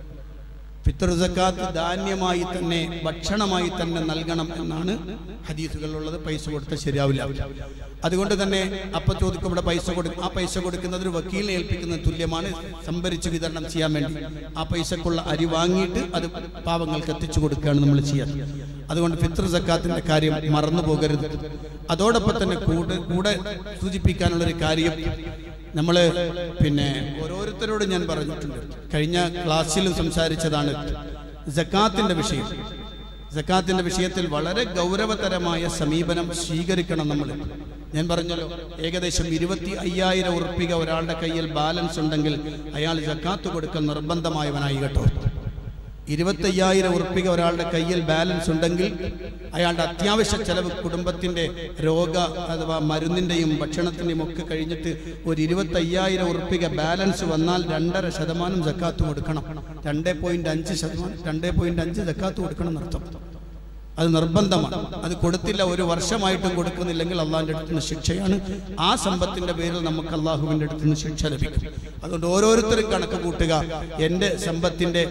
ഫിത്ർ സക്കാത്ത് ധാന്യമായി തന്നെ, ഭക്ഷണമായി തന്നെ നൽകണം എന്നാണ് ഹദീസുകളിലുള്ളത്. പൈസ കൊടുത്താൽ ശരിയാവില്ല. അതുകൊണ്ട് തന്നെ അപ്പൊ ചോദിക്കും ഇവിടെ പൈസ കൊടുക്കും. ആ പൈസ കൊടുക്കുന്നത് ഒരു വക്കീലിനെ ഏൽപ്പിക്കുന്നത് തുല്യമാണ്. സംഭരിച്ച് വിതരണം ചെയ്യാൻ വേണ്ടി ആ പൈസക്കുള്ള അരി വാങ്ങിയിട്ട് അത് പാവങ്ങൾക്ക് എത്തിച്ചു കൊടുക്കുകയാണ് നമ്മൾ ചെയ്യാൻ. അതുകൊണ്ട് ഫിത്ർ സക്കാത്തിന്റെ കാര്യം മറന്നു പോകരുത്. അതോടൊപ്പം തന്നെ കൂടെ കൂടെ സൂചിപ്പിക്കാനുള്ളൊരു കാര്യം, നമ്മൾ പിന്നെ ഓരോരുത്തരോട് ഞാൻ പറഞ്ഞിട്ടുണ്ട്, കഴിഞ്ഞ ക്ലാസ്സിലും സംസാരിച്ചതാണ് സക്കാത്തിന്റെ വിഷയം. സക്കാത്തിന്റെ വിഷയത്തിൽ വളരെ ഗൗരവതരമായ സമീപനം സ്വീകരിക്കണം നമ്മൾ. ഞാൻ പറഞ്ഞല്ലോ, ഏകദേശം ഇരുപത്തി അയ്യായിരം ഉറുപ്പിക ഒരാളുടെ കയ്യിൽ ബാലൻസ് ഉണ്ടെങ്കിൽ അയാൾ സക്കാത്ത് കൊടുക്കൽ നിർബന്ധമായവനായി കേട്ടോ. ഇരുപത്തി അയ്യായിരം ഉറുപ്പിക ഒരാളുടെ കയ്യിൽ ബാലൻസ് ഉണ്ടെങ്കിൽ അയാളുടെ അത്യാവശ്യ ചെലവ്, കുടുംബത്തിന്റെ രോഗ അഥവാ മരുന്നിന്റെയും ഭക്ഷണത്തിന്റെയും ഒക്കെ കഴിഞ്ഞിട്ട് ഒരു ഇരുപത്തി അയ്യായിരം ഉറുപ്പിക ബാലൻസ് വന്നാൽ രണ്ടര ശതമാനം സക്കാത്ത് കൊടുക്കണം. രണ്ടേ പോയിന്റ് അഞ്ച് ശതമാനം രണ്ടേ പോയിന്റ് അഞ്ച് സക്കാത്ത് കൊടുക്കണം എന്നർത്ഥം. അത് നിർബന്ധമാണ്. അത് കൊടുത്തില്ല, ഒരു വർഷമായിട്ടും കൊടുക്കുന്നില്ലെങ്കിൽ അള്ളാഹിന്റെ അടുത്ത് നിന്ന് ശിക്ഷയാണ്. ആ സമ്പത്തിന്റെ പേരിൽ നമുക്ക് അള്ളാഹുവിന്റെ അടുത്ത് നിന്ന് ശിക്ഷ ലഭിക്കും. അതുകൊണ്ട് ഓരോരുത്തരും കണക്ക് കൂട്ടുക. എൻ്റെ സമ്പത്തിന്റെ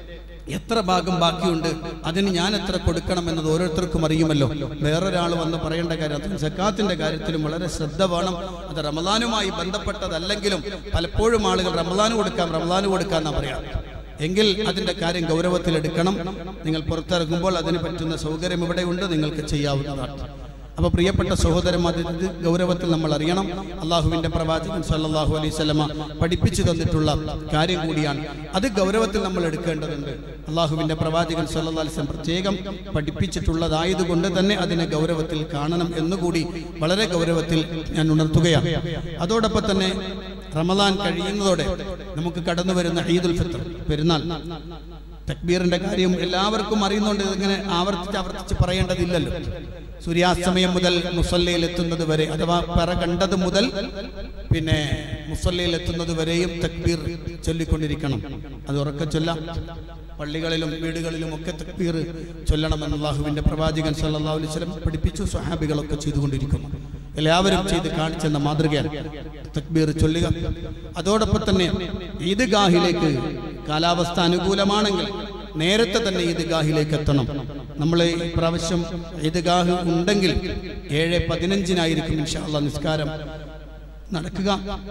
എത്ര ഭാഗം ബാക്കിയുണ്ട്, അതിന് ഞാൻ എത്ര കൊടുക്കണം എന്നത് ഓരോരുത്തർക്കും അറിയുമല്ലോ. വേറൊരാൾ വന്ന് പറയേണ്ട കാര്യം. സക്കാത്തിന്റെ കാര്യത്തിലും വളരെ ശ്രദ്ധ വേണം. അത് റമദാനുമായി ബന്ധപ്പെട്ടതല്ലെങ്കിലും പലപ്പോഴും ആളുകൾ റമദാന് കൊടുക്കാം റമദാന് കൊടുക്കാം എന്നാ പറയാം. എങ്കിൽ അതിന്റെ കാര്യം ഗൗരവത്തിലെടുക്കണം. നിങ്ങൾ പുറത്തിറങ്ങുമ്പോൾ അതിന് പറ്റുന്ന സൗകര്യം ഇവിടെയുണ്ട്, നിങ്ങൾക്ക് ചെയ്യാവുന്നതാണ്. അപ്പോൾ പ്രിയപ്പെട്ട സഹോദരന്മാർ, ഇത് ഗൗരവത്തിൽ നമ്മൾ അറിയണം. അള്ളാഹുവിന്റെ പ്രവാചകൻ സല്ലല്ലാഹു അലൈഹി വസല്ലമ പഠിപ്പിച്ചു തന്നിട്ടുള്ള കാര്യം കൂടിയാണ്. അത് ഗൗരവത്തിൽ നമ്മൾ എടുക്കേണ്ടതുണ്ട്. അള്ളാഹുവിന്റെ പ്രവാചകൻ സല്ലല്ലാഹു അലൈഹി വസല്ലം പ്രത്യേകം പഠിപ്പിച്ചിട്ടുള്ളതായതുകൊണ്ട് തന്നെ അതിനെ ഗൗരവത്തിൽ കാണണം എന്നുകൂടി വളരെ ഗൗരവത്തിൽ ഞാൻ ഉണർത്തുകയാണ്. അതോടൊപ്പം തന്നെ റമദാൻ കഴിയുന്നതോടെ നമുക്ക് കടന്നു വരുന്ന ഈദുൽ ഫിത്ർ, പെരുന്നാൾ, തക്ബീറിന്റെ കാര്യം എല്ലാവർക്കും അറിയുന്നുണ്ട്. ഇങ്ങനെ ആവർത്തിച്ച് ആവർത്തിച്ച് പറയേണ്ടതില്ലല്ലോ. സൂര്യാസ്തമയം മുതൽ മുസല്ലയിൽ എത്തുന്നത് വരെ, അഥവാ പറ കണ്ടത് മുതൽ പിന്നെ മുസല്ലയിൽ എത്തുന്നത് വരെയും തക്ബീർ ചൊല്ലിക്കൊണ്ടിരിക്കണം. അത് ഉറക്കെ ചൊല്ലാം. പള്ളികളിലും വീടുകളിലും ഒക്കെ തക്ബീർ ചൊല്ലണമെന്ന് അല്ലാഹുവിന്റെ പ്രവാചകൻ സല്ലല്ലാഹു അലൈഹി വസല്ലം പഠിപ്പിച്ചു. സ്വഹാബികളൊക്കെ ചെയ്തുകൊണ്ടിരിക്കുന്നു. എല്ലാവരും ചെയ്ത് കാണിച്ചെന്ന മാതൃകയാണ് തക്ബീർ ചൊല്ലുക. അതോടൊപ്പം തന്നെ ഈദ്ഗാഹിലേക്ക് കാലാവസ്ഥ അനുകൂലമാണെങ്കിൽ നേരത്തെ തന്നെ ഈദ്ഗാഹിലേക്ക് എത്തണം. നമ്മൾ ഈ പ്രാവശ്യം ഈദ്ഗാഹ് ഉണ്ടെങ്കിൽ ഏഴ് പതിനഞ്ചിനായിരിക്കും ഇൻഷാ അല്ലാഹ് നിസ്കാരം നടക്കുക.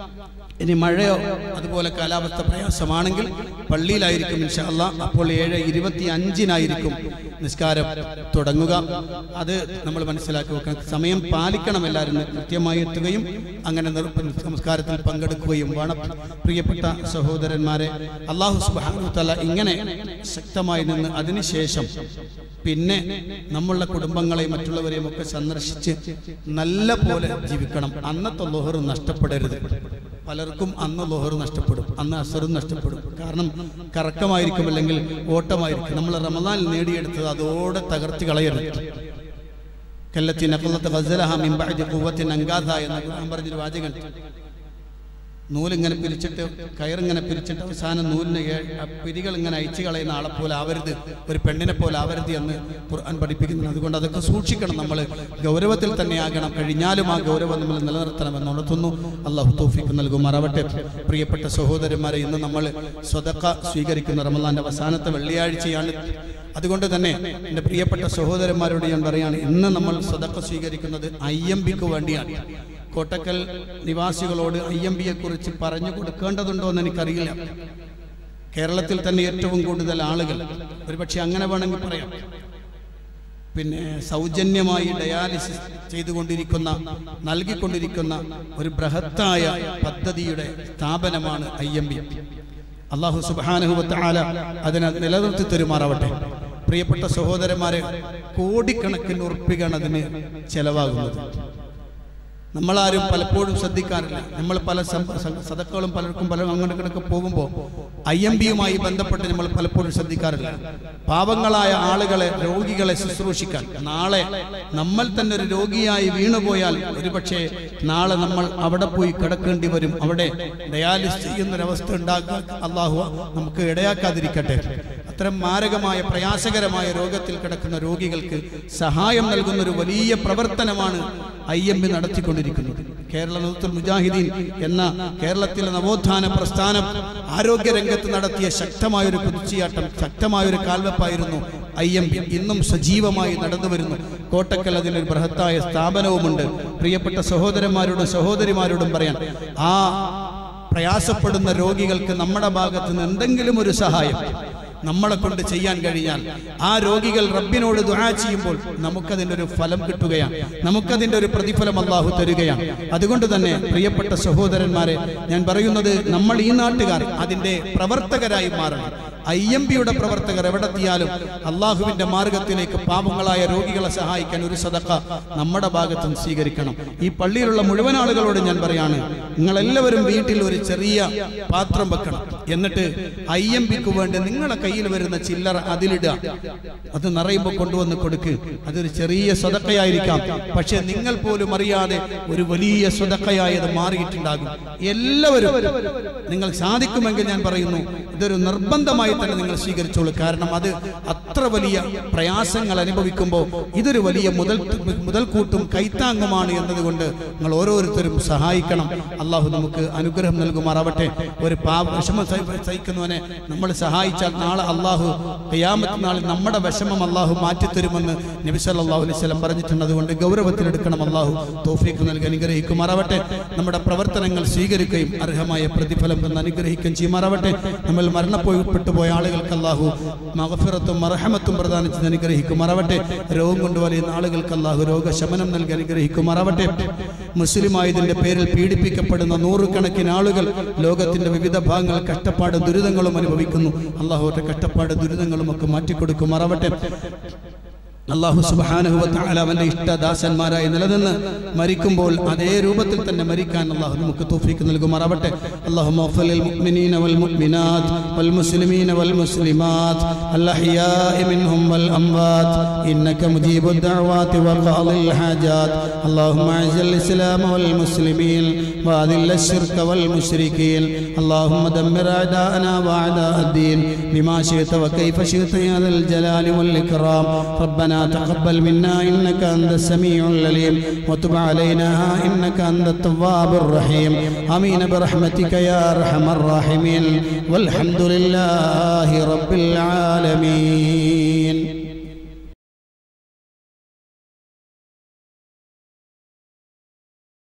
ഇനി മഴയോ അതുപോലെ കാലാവസ്ഥ പ്രയാസമാണെങ്കിൽ പള്ളിയിലായിരിക്കും ഇൻഷാ അല്ലാഹ്. അപ്പോൾ ഏഴ് ഇരുപത്തി അഞ്ചിനായിരിക്കും നിസ്കാരം തുടങ്ങുക. അത് നമ്മൾ മനസ്സിലാക്കി വെക്കണം. സമയം പാലിക്കണം. എല്ലാവരും കൃത്യമായി എത്തുകയും അങ്ങനെ നമസ്കാരത്തിൽ പങ്കെടുക്കുകയും വേണം. പ്രിയപ്പെട്ട സഹോദരന്മാരെ, അല്ലാഹു സുബ്ഹാനഹു വ തആല ഇങ്ങനെ ശക്തമായി നിന്ന് അതിനുശേഷം പിന്നെ നമ്മളുടെ കുടുംബങ്ങളെയും മറ്റുള്ളവരെയും ഒക്കെ സന്ദർശിച്ച് നല്ല പോലെ ജീവിക്കണം. അന്നത്തെ ളുഹർ നഷ്ടപ്പെടരുത്. പലർക്കും അന്ന് ളുഹർ നഷ്ടപ്പെടും, അന്ന് അസറും നഷ്ടപ്പെടും. കാരണം കറക്കമായിരിക്കും, അല്ലെങ്കിൽ ഓട്ടമായിരിക്കും. നമ്മൾ റമദാനിൽ നേടിയെടുത്തത് അതോടെ തകർത്തി കളയരുത്. കല്ലത്തി നഖലത്ത് ഗസലഹ മിൻ ബഅദി ഖുവ്വത്തിൻ അൻകാദ എന്ന ഖുർആൻ പറഞ്ഞൊരു വാചകം. നൂലിങ്ങനെ പിരിച്ചിട്ട്, കയറിങ്ങനെ പിരിച്ചിട്ട് അവസാനം നൂലിന് പിരികൾ ഇങ്ങനെ അയച്ചു കളയുന്ന ആളെ പോലെ ആവരുത്, ഒരു പെണ്ണിനെ പോലെ ആവരുത് എന്ന് ഖുർആൻ പഠിപ്പിക്കുന്നു. അതുകൊണ്ട് അതൊക്കെ സൂക്ഷിക്കണം. നമ്മൾ ഗൗരവത്തിൽ തന്നെയാകണം. കഴിഞ്ഞാലും ആ ഗൗരവം നമ്മൾ നിലനിർത്തണമെന്ന് ഉണർത്തുന്നു. അല്ലാഹു തൗഫീഖ് നൽകുമാറാവട്ടെ. പ്രിയപ്പെട്ട സഹോദരന്മാരെ, ഇന്ന് നമ്മൾ സ്വതക്ക സ്വീകരിക്കുന്ന റമദാന്റെ അവസാനത്തെ വെള്ളിയാഴ്ചയാണ്. അതുകൊണ്ട് തന്നെ എൻ്റെ പ്രിയപ്പെട്ട സഹോദരന്മാരോട് ഞാൻ പറയാണ്, ഇന്ന് നമ്മൾ സ്വതക്ക സ്വീകരിക്കുന്നത് ഐ എം ബിക്ക് വേണ്ടിയാണ്. കോട്ടക്കൽ നിവാസികളോട് ഐ എം ബിയെ കുറിച്ച് പറഞ്ഞു കൊടുക്കേണ്ടതുണ്ടോ എന്ന് എനിക്കറിയില്ല. കേരളത്തിൽ തന്നെ ഏറ്റവും കൂടുതൽ ആളുകൾ, ഒരുപക്ഷെ അങ്ങനെ വേണമെങ്കിൽ പറയാം, പിന്നെ സൗജന്യമായി ഡയാലിസിസ് ചെയ്തുകൊണ്ടിരിക്കുന്ന, നൽകിക്കൊണ്ടിരിക്കുന്ന ഒരു ബൃഹത്തായ പദ്ധതിയുടെ സ്ഥാപനമാണ് ഐ എം ബി. അല്ലാഹു സുബ്ഹാനഹു വ തആല അതിനെ നിലനിർത്തി തരുമാറാവട്ടെ. പ്രിയപ്പെട്ട സഹോദരന്മാരെ, കോടിക്കണക്കിന് ഉറുപ്പികയാണ് അതിന് ചെലവാകുന്നത്. നമ്മളാരും പലപ്പോഴും ശ്രദ്ധിക്കാറില്ല. നമ്മൾ പല സദക്കകളും പലർക്കും പല അങ്ങോട്ടൊക്കെ പോകുമ്പോൾ ഐ എം ബിയുമായി ബന്ധപ്പെട്ട് നമ്മൾ പലപ്പോഴും ശ്രദ്ധിക്കാറില്ല. പാവങ്ങളായ ആളുകളെ, രോഗികളെ ശുശ്രൂഷിക്കാൻ, നാളെ നമ്മൾ തന്നെ ഒരു രോഗിയായി വീണുപോയാൽ ഒരുപക്ഷെ നാളെ നമ്മൾ അവിടെ പോയി കിടക്കേണ്ടി വരും. അവിടെ ഡയാലിസിസ് ചെയ്യുന്നൊരവസ്ഥ ഉണ്ടാക്കുക അള്ളാഹു നമുക്ക് ഇടയാക്കാതിരിക്കട്ടെ. അത്തരം മാരകമായ പ്രയാസകരമായ രോഗത്തിൽ കിടക്കുന്ന രോഗികൾക്ക് സഹായം നൽകുന്ന ഒരു വലിയ പ്രവർത്തനമാണ് ഐ എം ബി നടത്തിക്കൊണ്ടിരിക്കുന്നത്. കേരള നേതൃത്വ മുജാഹിദീൻ എന്ന കേരളത്തിലെ നവോത്ഥാന പ്രസ്ഥാനം ആരോഗ്യരംഗത്ത് നടത്തിയ ശക്തമായൊരു കുതിച്ചുചാട്ടം, ശക്തമായൊരു കാൽവെപ്പായിരുന്നു ഐ എം ബി. ഇന്നും സജീവമായി നടന്നു വരുന്നു. കോട്ടക്കൽ അതിനൊരു ബൃഹത്തായ സ്ഥാപനവുമുണ്ട്. പ്രിയപ്പെട്ട സഹോദരന്മാരോടും സഹോദരിമാരോടും പറയാൻ, ആ പ്രയാസപ്പെടുന്ന രോഗികൾക്ക് നമ്മുടെ ഭാഗത്ത് നിന്ന് എന്തെങ്കിലും ഒരു സഹായം നമ്മളെ കൊണ്ട് ചെയ്യാൻ കഴിഞ്ഞാൽ, ആ രോഗികൾ റബ്ബിനോട് ദുആ ചെയ്യുമ്പോൾ നമുക്കതിൻ്റെ ഒരു ഫലം കിട്ടുകയാണ്, നമുക്കതിൻ്റെ ഒരു പ്രതിഫലം അല്ലാഹു തരികയാണ്. അതുകൊണ്ട് തന്നെ പ്രിയപ്പെട്ട സഹോദരന്മാരെ, ഞാൻ പറയുന്നത്, നമ്മൾ ഈ നാട്ടുകാർ അതിൻ്റെ പ്രവർത്തകരായി മാറണം. ഐ എം ബിയുടെ പ്രവർത്തകർ എവിടെത്തിയാലും അള്ളാഹുവിന്റെ മാർഗത്തിലേക്ക് പാവങ്ങളായ രോഗികളെ സഹായിക്കാൻ ഒരു സദഖ നമ്മുടെ ഭാഗത്ത് നിന്ന് സ്വീകരിക്കണം. ഈ പള്ളിയിലുള്ള മുഴുവൻ ആളുകളോട് ഞാൻ പറയാണ്, നിങ്ങളെല്ലാവരും വീട്ടിൽ ഒരു ചെറിയ പാത്രം വെക്കണം. എന്നിട്ട് ഐ എം ബിക്ക് വേണ്ടി നിങ്ങളെ കയ്യിൽ വരുന്ന ചില്ലറ അതിലിടുക. അത് നിറയുമ്പോൾ കൊണ്ടുവന്ന് കൊടുക്ക്. അതൊരു ചെറിയ സദഖയായിരിക്കാം, പക്ഷെ നിങ്ങൾ പോലും അറിയാതെ ഒരു വലിയ സദഖയായി അത് മാറിയിട്ടുണ്ടാകും. എല്ലാവരും നിങ്ങൾ സാധിക്കുമെങ്കിൽ ഞാൻ പറയുന്നു, ഇതൊരു നിർബന്ധമായി തന്നെ നിങ്ങൾ സ്വീകരിച്ചോളൂ. കാരണം അത് അത്ര വലിയ പ്രയാസങ്ങൾ അനുഭവിക്കുമ്പോൾ ഇതൊരു വലിയ മുതൽ മുതൽക്കൂട്ടും കൈത്താങ്ങുമാണ് എന്നതുകൊണ്ട് നിങ്ങൾ ഓരോരുത്തരും സഹായിക്കണം. അള്ളാഹു നമുക്ക് അനുഗ്രഹം നൽകുമാറാവട്ടെ. ഒരു പാവ വിഷമം സഹിക്കുന്നവനെ നമ്മൾ സഹായിച്ചാൽ നാളെ അള്ളാഹു ഖിയാമത്ത് നാളിൽ നമ്മുടെ വിഷമം അള്ളാഹു മാറ്റിത്തരുമെന്ന് നബി സല്ലല്ലാഹു അലൈഹി വസല്ലം പറഞ്ഞിട്ടുണ്ട്. അതുകൊണ്ട് ഗൗരവത്തിലെടുക്കണം. അള്ളാഹു തൗഫീഖ് നൽകി അനുഗ്രഹിക്കുമാറാവട്ടെ. നമ്മുടെ പ്രവർത്തനങ്ങൾ സ്വീകരിക്കുകയും അർഹമായ പ്രതിഫലം തന്ന് അനുഗ്രഹിക്കുകയും ചെയ്യുമാറാവട്ടെ. നമ്മൾ മരണപ്പെട്ടു പോയ ആളുകൾക്ക് അല്ലാഹു മഗ്ഫിറത്തും മർഹമത്തും പ്രദാനം ചെയ്ത് അനുഗ്രഹിക്കുമാറാവട്ടെ. രോഗം കൊണ്ടുവരുന്ന ആളുകൾക്ക് അല്ലാഹു രോഗശമനം നൽകി അനുഗ്രഹിക്കുമാറാവട്ടെ. മുസ്ലിമായതിന്റെ പേരിൽ പീഡിപ്പിക്കപ്പെടുന്ന നൂറുകണക്കിന് ആളുകൾ ലോകത്തിന്റെ വിവിധ ഭാഗങ്ങൾ കഷ്ടപ്പാട് ദുരിതങ്ങളും അനുഭവിക്കുന്നു. അല്ലാഹുവിന്റെ കഷ്ടപ്പാട് ദുരിതങ്ങളും ഒക്കെ മാറ്റിക്കൊടുക്കുമാറാവട്ടെ. അല്ലാഹു സുബ്ഹാനഹു വ തആല അവന്റെ ഇഷ്ടദാസന്മാരായി നിലനിന്ന് മരിക്കുമ്പോൾ അതേ രൂപത്തിൽ തന്നെ മരിക്കാൻ അല്ലാഹു നമുക്ക് തൗഫീഖ് നൽകുമാറാവട്ടെ. അല്ലാഹുമ്മ ഗ്ഫിർ ലിൽ മുഅ്മിനീന വൽ മുഅ്മിനാത്ത് വൽ മുസ്ലിമീന വൽ മുസ്ലിമാത്ത് അൽ അഹ്യാഇ മിൻഹും വൽ അംവാത്ത് ഇന്നക മുജീബുദ് ദഅവാതി വ ഖാദിൽ ഹാജാത്ത്. അല്ലാഹുമ്മ അഇസ്ൽ ഇസ്ലാമ വൽ മുസ്ലിമീൻ വഅദിൽ അശ്ശിർക വൽ മുശ്രികീൻ. അല്ലാഹുമ്മ ദമ്മിർ അഅദാഅനാ വഅദാഅദ്ദീൻ ബിമാ ശിഅത വ കൈഫ ശിഅത യാ ദൽ ജലാലി വൽ ഇക്റാം. ربنا تقبل منا إنك أنت السميع العليم وتب علينا إنك أنت التواب الرحيم. آمين برحمتك يا أرحم الراحمين والحمد لله رب العالمين.